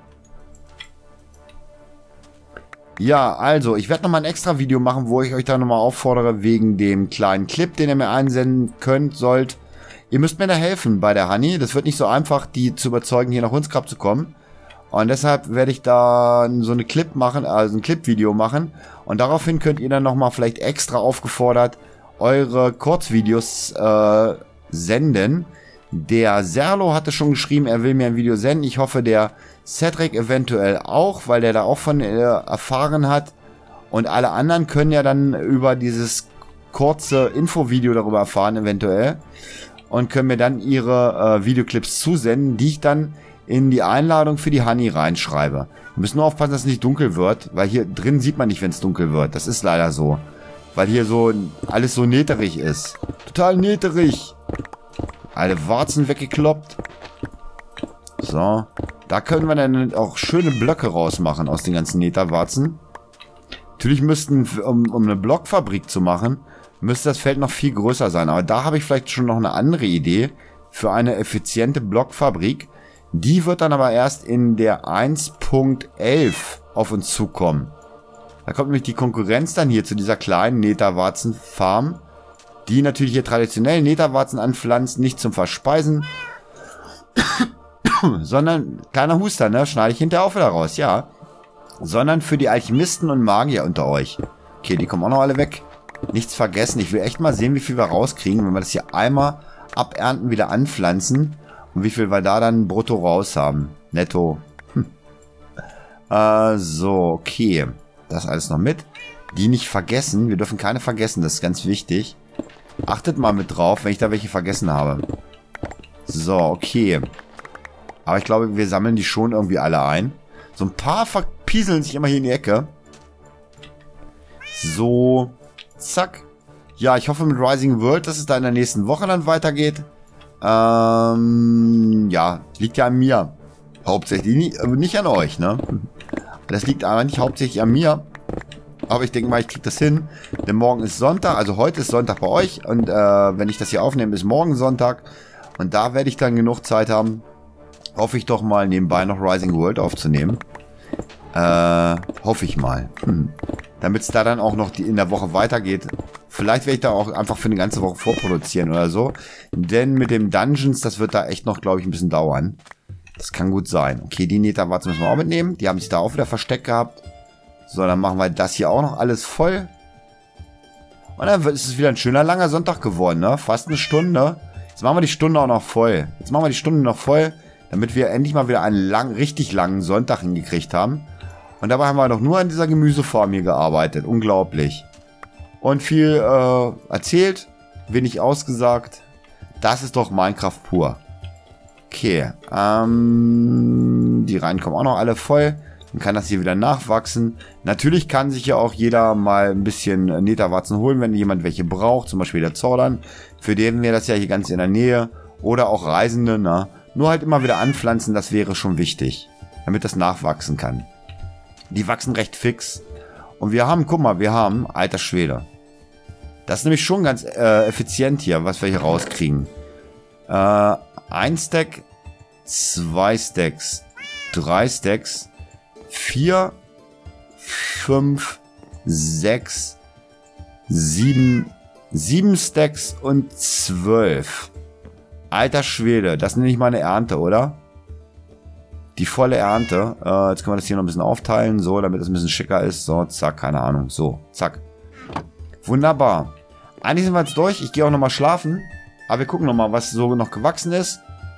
Ja, also, ich werde nochmal ein extra Video machen, wo ich euch da nochmal auffordere, wegen dem kleinen Clip, den ihr mir einsenden sollt. Ihr müsst mir da helfen bei der Honey. Das wird nicht so einfach, die zu überzeugen, hier nach Hundsgrab zu kommen. Und deshalb werde ich da so eine Clip machen, also ein Clip-Video machen. Und daraufhin könnt ihr dann nochmal vielleicht extra aufgefordert eure Kurzvideos senden. Der Serlo hatte schon geschrieben, er will mir ein Video senden. Ich hoffe, der Cedric eventuell auch, weil der da auch von erfahren hat. Und alle anderen können ja dann über dieses kurze Infovideo darüber erfahren, eventuell. Und können mir dann ihre Videoclips zusenden, die ich dann in die Einladung für die Honey reinschreibe. Wir müssen nur aufpassen, dass es nicht dunkel wird, weil hier drin sieht man nicht, wenn es dunkel wird. Das ist leider so. Weil hier so alles so neterig ist. Total neterig. Alle Warzen weggekloppt. So. Da können wir dann auch schöne Blöcke rausmachen aus den ganzen Netherwarzen. Natürlich müssten, um eine Blockfabrik zu machen, müsste das Feld noch viel größer sein. Aber da habe ich vielleicht schon noch eine andere Idee für eine effiziente Blockfabrik. Die wird dann aber erst in der 1.11 auf uns zukommen. Da kommt nämlich die Konkurrenz dann hier zu dieser kleinen Netherwarzen-Farm, die natürlich hier traditionell Netherwarzen anpflanzt, nicht zum Verspeisen, sondern, kleiner Huster, ne, schneide ich hinterher auch wieder raus, ja, sondern für die Alchemisten und Magier unter euch. Okay, die kommen auch noch alle weg. Nichts vergessen, ich will echt mal sehen, wie viel wir rauskriegen, wenn wir das hier einmal abernten, wieder anpflanzen und wie viel wir da dann brutto raus haben. Netto. So, okay. Das alles noch mit. Die nicht vergessen. Wir dürfen keine vergessen. Das ist ganz wichtig. Achtet mal mit drauf, wenn ich da welche vergessen habe. So, okay. Aber ich glaube, wir sammeln die schon irgendwie alle ein. So ein paar verpieseln sich immer hier in die Ecke. So. Zack. Ja, ich hoffe mit Rising World, dass es da in der nächsten Woche dann weitergeht. Ja, liegt ja an mir. Hauptsächlich. Nicht an euch, ne? Das liegt aber nicht hauptsächlich an mir. Aber ich denke mal, ich kriege das hin. Denn morgen ist Sonntag. Also heute ist Sonntag bei euch. Und wenn ich das hier aufnehme, ist morgen Sonntag. Und da werde ich dann genug Zeit haben, hoffe ich doch mal nebenbei noch Rising World aufzunehmen. Hoffe ich mal. Damit es da dann auch noch in der Woche weitergeht. Vielleicht werde ich da auch einfach für eine ganze Woche vorproduzieren oder so. Denn mit dem Dungeons, das wird da echt noch, glaube ich, ein bisschen dauern. Das kann gut sein. Okay, die Netherwarzen müssen wir auch mitnehmen. Die haben sich da auch wieder versteckt gehabt. So, dann machen wir das hier auch noch alles voll. Und dann ist es wieder ein schöner langer Sonntag geworden, ne? Fast eine Stunde. Jetzt machen wir die Stunde auch noch voll. Jetzt machen wir die Stunde noch voll, damit wir endlich mal wieder einen richtig langen Sonntag hingekriegt haben. Und dabei haben wir doch nur an dieser Gemüsefarm hier gearbeitet. Unglaublich. Und viel erzählt, wenig ausgesagt. Das ist doch Minecraft pur. Okay. Die Reihen kommen auch noch alle voll. Dann kann das hier wieder nachwachsen. Natürlich kann sich ja auch jeder mal ein bisschen Netherwarzen holen, wenn jemand welche braucht. Zum Beispiel der Zordern. Für den wäre das ja hier ganz in der Nähe. Oder auch Reisende, ne? Nur halt immer wieder anpflanzen, das wäre schon wichtig. Damit das nachwachsen kann. Die wachsen recht fix. Und wir haben, guck mal, wir haben, alter Schwede. Das ist nämlich schon ganz effizient hier, was wir hier rauskriegen. 1 Stack, 2 Stacks, 3 Stacks, 4, 5, 6, 7 Stacks und 12. Alter Schwede, das nenne ich mal eine Ernte, oder? Die volle Ernte. Jetzt können wir das hier noch ein bisschen aufteilen, so, damit es ein bisschen schicker ist. So, zack, keine Ahnung. So, zack. Wunderbar. Eigentlich sind wir jetzt durch. Ich gehe auch nochmal schlafen. Aber wir gucken nochmal, was so noch gewachsen ist.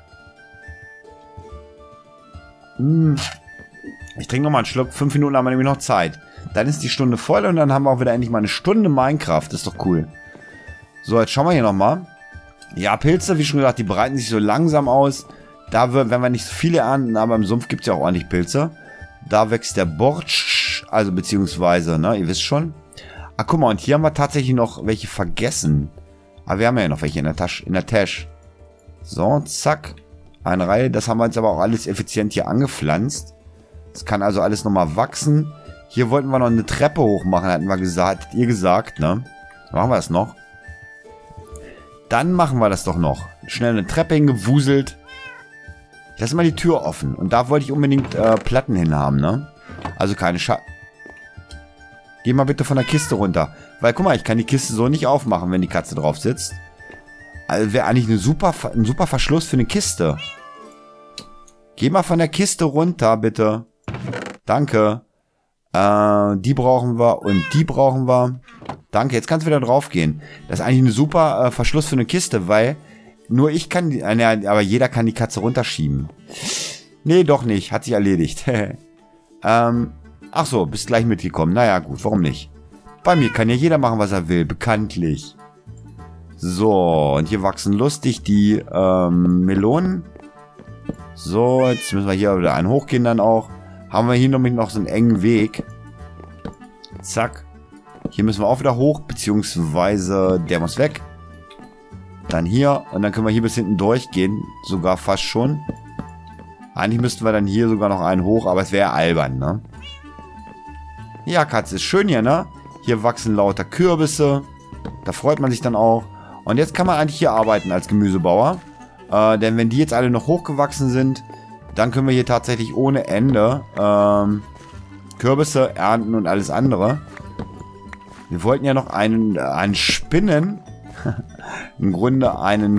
Ich trinke nochmal einen Schluck. 5 Minuten haben wir nämlich noch Zeit. Dann ist die Stunde voll und dann haben wir auch wieder endlich mal eine Stunde Minecraft. Das ist doch cool. So, jetzt schauen wir hier nochmal. Ja, Pilze, wie schon gesagt, die breiten sich so langsam aus. Da werden wir nicht so viele ernten, aber im Sumpf gibt es ja auch ordentlich Pilze. Da wächst der Bortsch, also beziehungsweise, ne, ihr wisst schon. Ah, guck mal, und hier haben wir tatsächlich noch welche vergessen. Aber wir haben ja noch welche in der Tasche. So, zack. Eine Reihe, das haben wir jetzt aber auch alles effizient hier angepflanzt. Das kann also alles nochmal wachsen. Hier wollten wir noch eine Treppe hochmachen, hatten wir gesagt, hattet ihr gesagt, ne? Machen wir das noch. Dann machen wir das doch noch. Schnell eine Treppe hingewuselt. Ich lasse mal die Tür offen. Und da wollte ich unbedingt Platten hin haben, ne? Also keine Geh mal bitte von der Kiste runter. Weil, guck mal, ich kann die Kiste so nicht aufmachen, wenn die Katze drauf sitzt. Also wäre eigentlich ein super Verschluss für eine Kiste. Geh mal von der Kiste runter, bitte. Danke. Die brauchen wir und die brauchen wir. Danke, jetzt kannst du wieder drauf gehen. Das ist eigentlich ein super Verschluss für eine Kiste, weil nur ich kann die, aber jeder kann die Katze runterschieben. Nee, doch nicht. Hat sich erledigt. Ach so, bist gleich mitgekommen. Naja, gut, warum nicht? Bei mir kann ja jeder machen, was er will, bekanntlich. So, und hier wachsen lustig die Melonen. So, jetzt müssen wir hier wieder einen hochgehen dann auch. Haben wir hier nämlich noch so einen engen Weg. Zack. Hier müssen wir auch wieder hoch, beziehungsweise der muss weg. Dann hier und dann können wir hier bis hinten durchgehen. Sogar fast schon. Eigentlich müssten wir dann hier sogar noch einen hoch, aber es wäre albern, ne? Ja, Katze, ist schön hier, ne? Hier wachsen lauter Kürbisse. Da freut man sich dann auch. Und jetzt kann man eigentlich hier arbeiten als Gemüsebauer. Denn wenn die jetzt alle noch hochgewachsen sind, dann können wir hier tatsächlich ohne Ende Kürbisse ernten und alles andere. Wir wollten ja noch einen Spinnen, im Grunde einen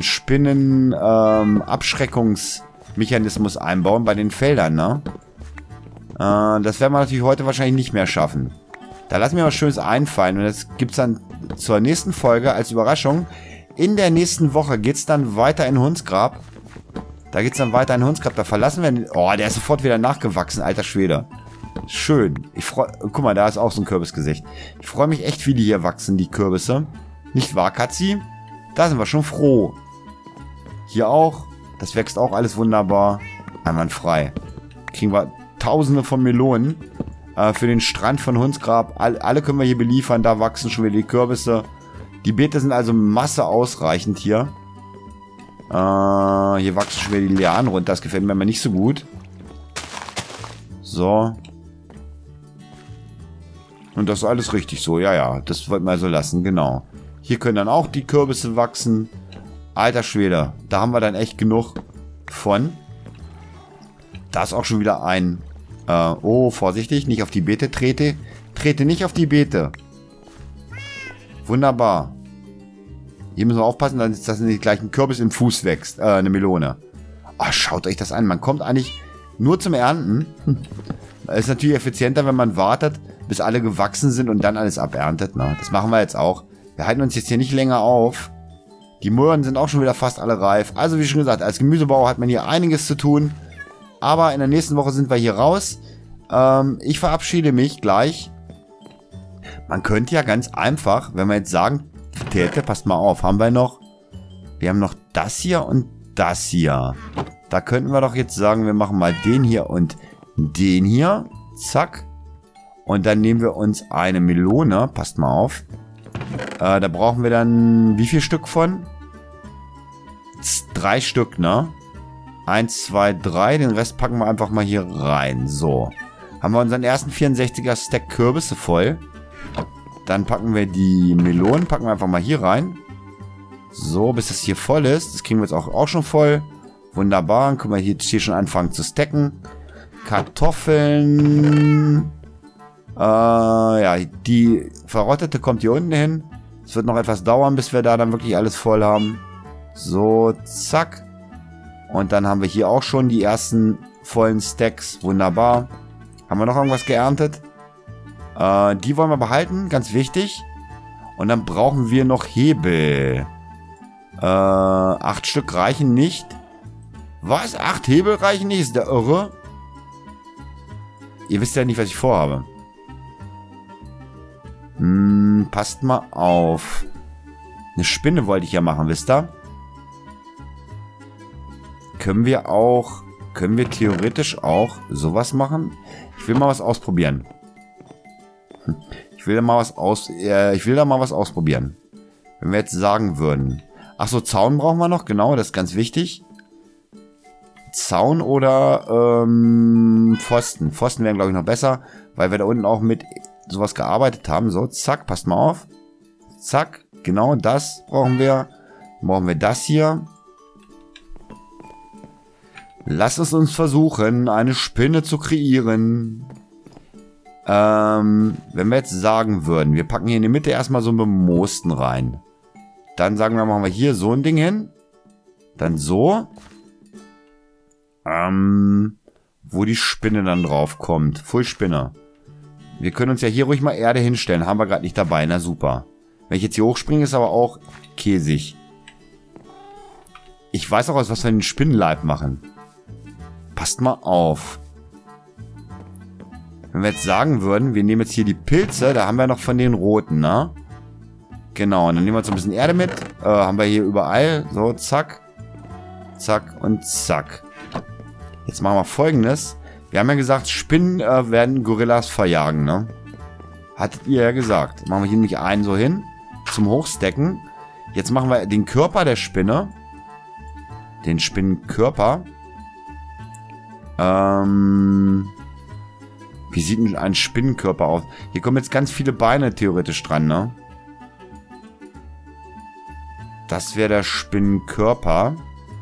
Spinnen-Abschreckungsmechanismus einbauen bei den Feldern, ne? Das werden wir natürlich heute wahrscheinlich nicht mehr schaffen. Da lassen wir was Schönes einfallen. Und das gibt es dann zur nächsten Folge als Überraschung. In der nächsten Woche geht es dann weiter in Hundsgrab. Da geht es dann weiter in Hundsgrab. Da verlassen wir den... Oh, der ist sofort wieder nachgewachsen, alter Schwede. Schön. Guck mal, da ist auch so ein Kürbisgesicht. Ich freue mich echt, wie die hier wachsen, die Kürbisse. Nicht wahr, Katzi? Da sind wir schon froh. Hier auch. Das wächst auch alles wunderbar. Einwandfrei. Kriegen wir Tausende von Melonen. Für den Strand von Hundsgrab. Alle können wir hier beliefern. Da wachsen schon wieder die Kürbisse. Die Beete sind also Masse ausreichend hier. Hier wachsen schon wieder die Lianen runter. Das gefällt mir aber nicht so gut. So. Und das ist alles richtig so. Ja, ja. Das wollten wir so lassen. Genau. Hier können dann auch die Kürbisse wachsen. Alter Schwede. Da haben wir dann echt genug von. Da ist auch schon wieder ein... oh, vorsichtig. Nicht auf die Beete trete. Trete nicht auf die Beete. Wunderbar. Hier müssen wir aufpassen, dass nicht gleich ein Kürbis im Fuß wächst. Eine Melone. Oh, schaut euch das an. Man kommt eigentlich nur zum Ernten. Ist natürlich effizienter, wenn man wartet, bis alle gewachsen sind und dann alles aberntet. Na, das machen wir jetzt auch. Wir halten uns jetzt hier nicht länger auf. Die Möhren sind auch schon wieder fast alle reif. Also wie schon gesagt, als Gemüsebauer hat man hier einiges zu tun. Aber in der nächsten Woche sind wir hier raus. Ich verabschiede mich gleich. Man könnte ja ganz einfach, wenn wir jetzt sagen, Täte, passt mal auf, haben wir noch... Wir haben noch das hier und das hier. Da könnten wir doch jetzt sagen, wir machen mal den hier und den hier. Zack. Und dann nehmen wir uns eine Melone. Passt mal auf. Da brauchen wir dann wie viel Stück von? 3 Stück, ne? 1, 2, 3. Den Rest packen wir einfach mal hier rein. So. Haben wir unseren ersten 64er Stack Kürbisse voll. Dann packen wir die Melonen, packen wir einfach mal hier rein. So, bis das hier voll ist. Das kriegen wir jetzt auch schon voll. Wunderbar. Dann können wir hier schon anfangen zu stacken. Kartoffeln. Ja, die verrottete kommt hier unten hin. Es wird noch etwas dauern, bis wir da dann wirklich alles voll haben. So, zack. Und dann haben wir hier auch schon die ersten vollen Stacks. Wunderbar. Haben wir noch irgendwas geerntet? Die wollen wir behalten, ganz wichtig. Und dann brauchen wir noch Hebel. 8 Stück reichen nicht. Was? 8 Hebel reichen nicht? Ist der irre? Ihr wisst ja nicht, was ich vorhabe. Passt mal auf. Eine Spinne wollte ich ja machen, wisst ihr? Können wir theoretisch auch sowas machen? Ich will mal was ausprobieren. Ich will da mal was ausprobieren. Wenn wir jetzt sagen würden. Ach so, Zaun brauchen wir noch. Genau, das ist ganz wichtig. Zaun oder Pfosten. Pfosten wären, glaube ich, noch besser, weil wir da unten auch mit sowas gearbeitet haben. So, zack, passt mal auf. Zack, genau das brauchen wir. Brauchen wir das hier. Lass es uns versuchen, eine Spinne zu kreieren. Wenn wir jetzt sagen würden, wir packen hier in die Mitte erstmal so einen Bemoosten rein. Dann sagen wir, machen wir hier so ein Ding hin. Dann so. Wo die Spinne dann drauf kommt. Full Spinne. Wir können uns ja hier ruhig mal Erde hinstellen. Haben wir gerade nicht dabei. Na super. Wenn ich jetzt hier hochspringe, ist aber auch käsig. Ich weiß auch, was wir einen Spinnenleib machen. Passt mal auf. Wenn wir jetzt sagen würden, wir nehmen jetzt hier die Pilze, da haben wir noch von den roten, ne? Genau, und dann nehmen wir jetzt ein bisschen Erde mit. Haben wir hier überall. So, zack. Zack und zack. Jetzt machen wir Folgendes. Wir haben ja gesagt, Spinnen werden Gorillas verjagen, ne? Hattet ihr ja gesagt. Machen wir hier nämlich einen so hin. Zum Hochstecken. Jetzt machen wir den Körper der Spinne. Den Spinnenkörper. Wie sieht denn ein Spinnenkörper aus? Hier kommen jetzt ganz viele Beine theoretisch dran, ne? Das wäre der Spinnenkörper.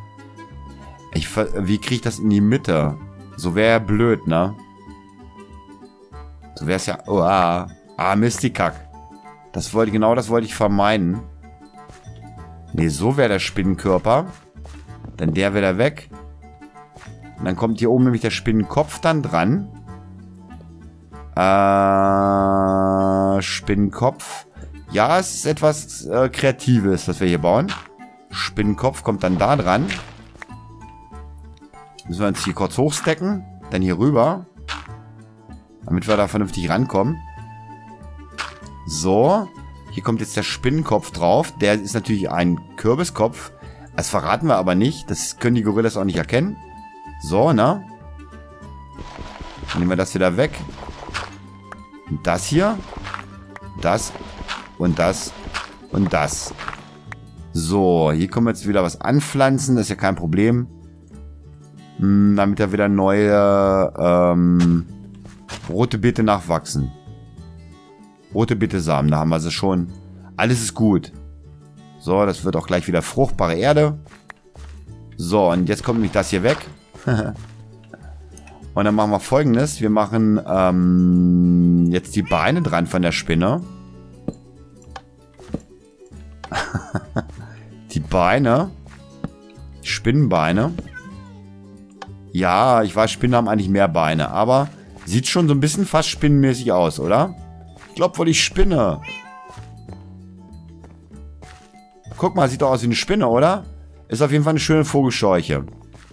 Wie kriege ich das in die Mitte? So wäre ja blöd, ne? So wäre es ja... Oh, Mistikack. Genau das wollte ich vermeiden. Ne, so wäre der Spinnenkörper. Dann der wäre da weg. Und dann kommt hier oben nämlich der Spinnenkopf dann dran. Spinnenkopf. Ja, es ist etwas Kreatives, was wir hier bauen. Spinnenkopf kommt dann da dran. Müssen wir uns hier kurz hochstecken. Dann hier rüber. Damit wir da vernünftig rankommen. So. Hier kommt jetzt der Spinnenkopf drauf. Der ist natürlich ein Kürbiskopf. Das verraten wir aber nicht. Das können die Gorillas auch nicht erkennen. So, ne? Dann nehmen wir das wieder weg. Und das hier. Das. Und das. Und das. So, hier können wir jetzt wieder was anpflanzen. Das ist ja kein Problem. Damit da wieder neue rote Beete nachwachsen. Rote Beete-Samen, da haben wir sie schon. Alles ist gut. So, das wird auch gleich wieder fruchtbare Erde. So, und jetzt kommt nämlich das hier weg. Und dann machen wir Folgendes. Wir machen jetzt die Beine dran von der Spinne. Die Beine. Die Spinnenbeine. Ja, ich weiß, Spinnen haben eigentlich mehr Beine, aber sieht schon so ein bisschen fast spinnenmäßig aus, oder? Ich glaube wohl, ich spinne. Guck mal, sieht doch aus wie eine Spinne, oder? Ist auf jeden Fall eine schöne Vogelscheuche.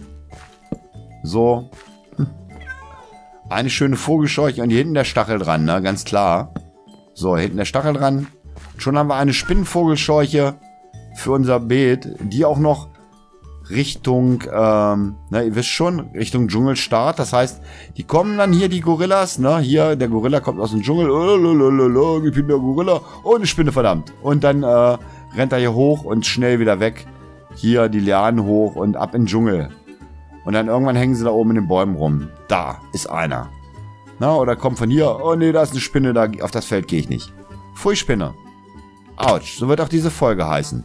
So. Eine schöne Vogelscheuche und hier hinten der Stachel dran, ne? Ganz klar. So, hinten der Stachel dran. Schon haben wir eine Spinnenvogelscheuche für unser Beet, die auch noch Richtung, ihr wisst schon, Richtung Dschungel starrt. Das heißt, die kommen dann hier, die Gorillas, ne? Hier, der Gorilla kommt aus dem Dschungel. Ich bin der Gorilla. Oh, eine Spinne, verdammt. Und dann rennt er hier hoch und schnell wieder weg. Hier die Lianen hoch und ab in den Dschungel. Und dann irgendwann hängen sie da oben in den Bäumen rum. Da ist einer. Na, oder kommt von hier. Oh nee, da ist eine Spinne, da auf das Feld gehe ich nicht. Pfui, Spinne. Autsch, so wird auch diese Folge heißen.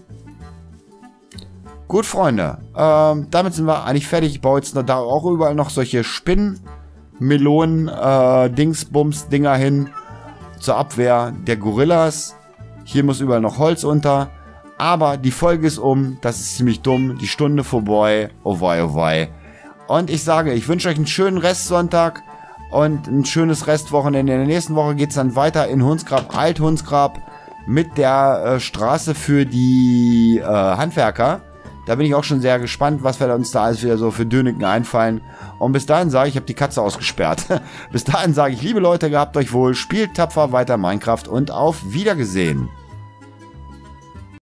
Gut, Freunde. Damit sind wir eigentlich fertig. Ich baue jetzt da auch überall noch solche Spinnen, Melonen, Dingsbums-Dinger hin. Zur Abwehr der Gorillas. Hier muss überall noch Holz unter. Aber die Folge ist um. Das ist ziemlich dumm. Die Stunde vorbei. Oh wei, oh wei. Und ich sage, ich wünsche euch einen schönen Restsonntag und ein schönes Restwochenende. In der nächsten Woche geht es dann weiter in Hunsgrab, Alt-Hunsgrab, mit der Straße für die Handwerker. Da bin ich auch schon sehr gespannt, was wir uns da alles wieder so für Döniken einfallen. Und bis dahin sage ich, ich habe die Katze ausgesperrt. Bis dahin sage ich, liebe Leute, gehabt euch wohl, spielt tapfer weiter Minecraft und auf Wiedergesehen.